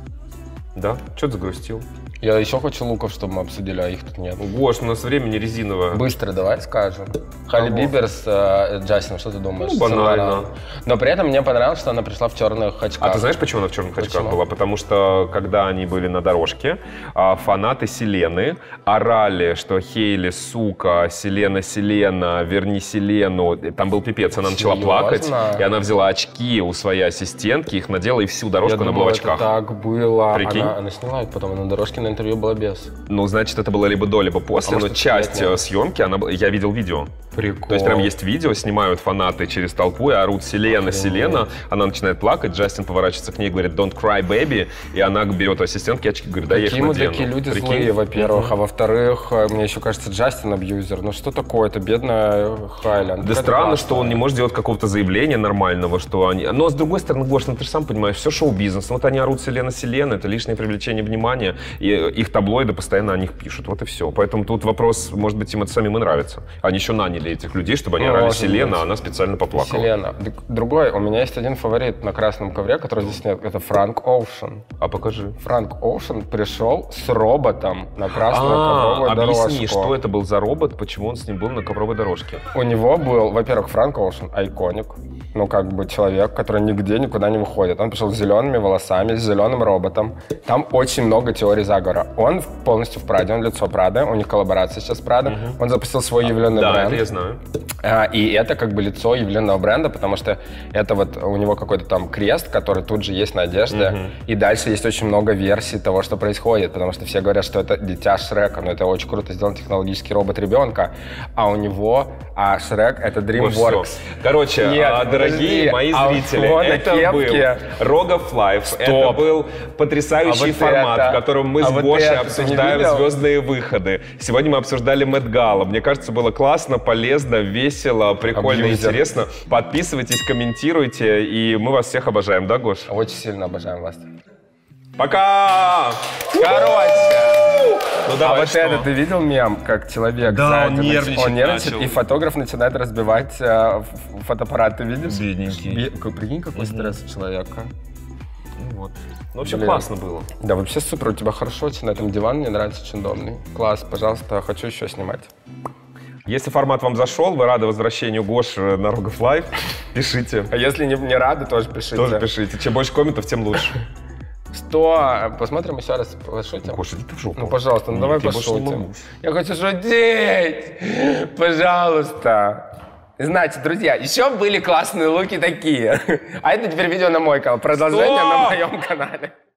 Speaker 1: Да? Чё ты загрустил?
Speaker 2: Я еще хочу луков, чтобы мы обсудили, а их тут нет.
Speaker 1: Гош, у нас время не резиновое.
Speaker 2: Быстро давай скажем. Халли Бибер с Джастином, что ты думаешь?
Speaker 1: Ну, банально.
Speaker 2: Но при этом мне понравилось, что она пришла в черных очках.
Speaker 1: А ты знаешь, почему она в черных очках была? Потому что, когда они были на дорожке, фанаты Селены орали, что Хейли, сука, Селена, верни Селену. Там был пипец, она начала плакать, и она взяла очки у своей ассистентки, их надела, и всю дорожку она была в очках.
Speaker 2: Это так было.
Speaker 1: Прикинь?
Speaker 2: Она сняла их потом, на дорожке на интервью была без.
Speaker 1: Ну, значит, это было либо до, либо после, но часть съемки, я видел видео.
Speaker 2: Прикол.
Speaker 1: То есть прям есть видео, снимают фанаты через толпу и орут Селена. Она начинает плакать, Джастин поворачивается к ней и говорит «Don't cry, baby», и она берет у ассистентки очки и говорит «да, я их надену».
Speaker 2: Какие такие люди злые, во-первых, а во-вторых, мне еще кажется, Джастин абьюзер. Ну что такое, это бедная Хайленд.
Speaker 1: Да странно, что он не может делать какого-то заявления нормального, что они... Но с другой стороны, Гош, ну ты же сам понимаешь, все шоу-бизнес. Вот они орут Селена, это лишнее привлечение внимания, и их таблоиды постоянно о них пишут. Вот и все. Поэтому тут вопрос, может быть, им это самим и нравится. Они еще наняли этих людей, чтобы они орали Селена, а она специально поплакала.
Speaker 2: Селена. Другой, у меня есть один фаворит на красном ковре, который здесь нет, это Франк Оушен.
Speaker 1: А покажи.
Speaker 2: Франк Оушен пришел с роботом на красную ковровую дорожку.
Speaker 1: Объясни, что это был за робот, почему он с ним был на ковровой дорожке?
Speaker 2: У него был, во-первых, Франк Оушен, айконик, ну как бы человек, который нигде никуда не выходит. Он пришел с зелеными волосами, с зеленым роботом. Там очень много теорий заговора. Он полностью в Праде, он лицо Прады, у них коллаборация сейчас с Прадо. Он запустил свой явленный бренд.
Speaker 1: Да, это я знаю.
Speaker 2: И это как бы лицо явленного бренда, потому что это вот у него какой-то там крест, который тут же есть на одежде. И дальше есть очень много версий того, что происходит, потому что все говорят, что это дитя Шрека, но это очень круто сделан технологический робот ребенка, а у него, Шрек это DreamWorks.
Speaker 1: Короче, дорогие мои зрители, это был Рогов Лайф, это был потрясающий формат, в котором мы с Гошей обсуждаем звездные выходы. Сегодня мы обсуждали Мэтт Гала. Мне кажется, было классно, полезно, весело, прикольно, интересно. Подписывайтесь, комментируйте, и мы вас всех обожаем, да, Гош?
Speaker 2: Очень сильно обожаем вас.
Speaker 1: Пока!
Speaker 2: Короче!
Speaker 1: Ну, давай,
Speaker 2: вот это, ты видел мем, как человек
Speaker 1: да, он нервничает,
Speaker 2: и фотограф начинает разбивать фотоаппарат, ты видишь?
Speaker 1: Бедненький.
Speaker 2: Прикинь, какой стресс у человека.
Speaker 1: Ну вот. Ну, вообще классно было.
Speaker 2: Да, вообще супер, у тебя хорошо на этом диван, мне нравится, очень удобный. Класс, пожалуйста, хочу еще снимать.
Speaker 1: Если формат вам зашел, вы рады возвращению Гоши на Рогов Лайф, пишите.
Speaker 2: А если не рады, тоже пишите.
Speaker 1: Тоже пишите. Чем больше комментов, тем лучше.
Speaker 2: Посмотрим еще раз, пошутим.
Speaker 1: Гоша, иди ты в жопу.
Speaker 2: Ну, пожалуйста, ну давай пошутим. Я хочу шутить! Пожалуйста. Значит, друзья, еще были классные луки такие. А это теперь видео на мой канал. Продолжение на моем канале.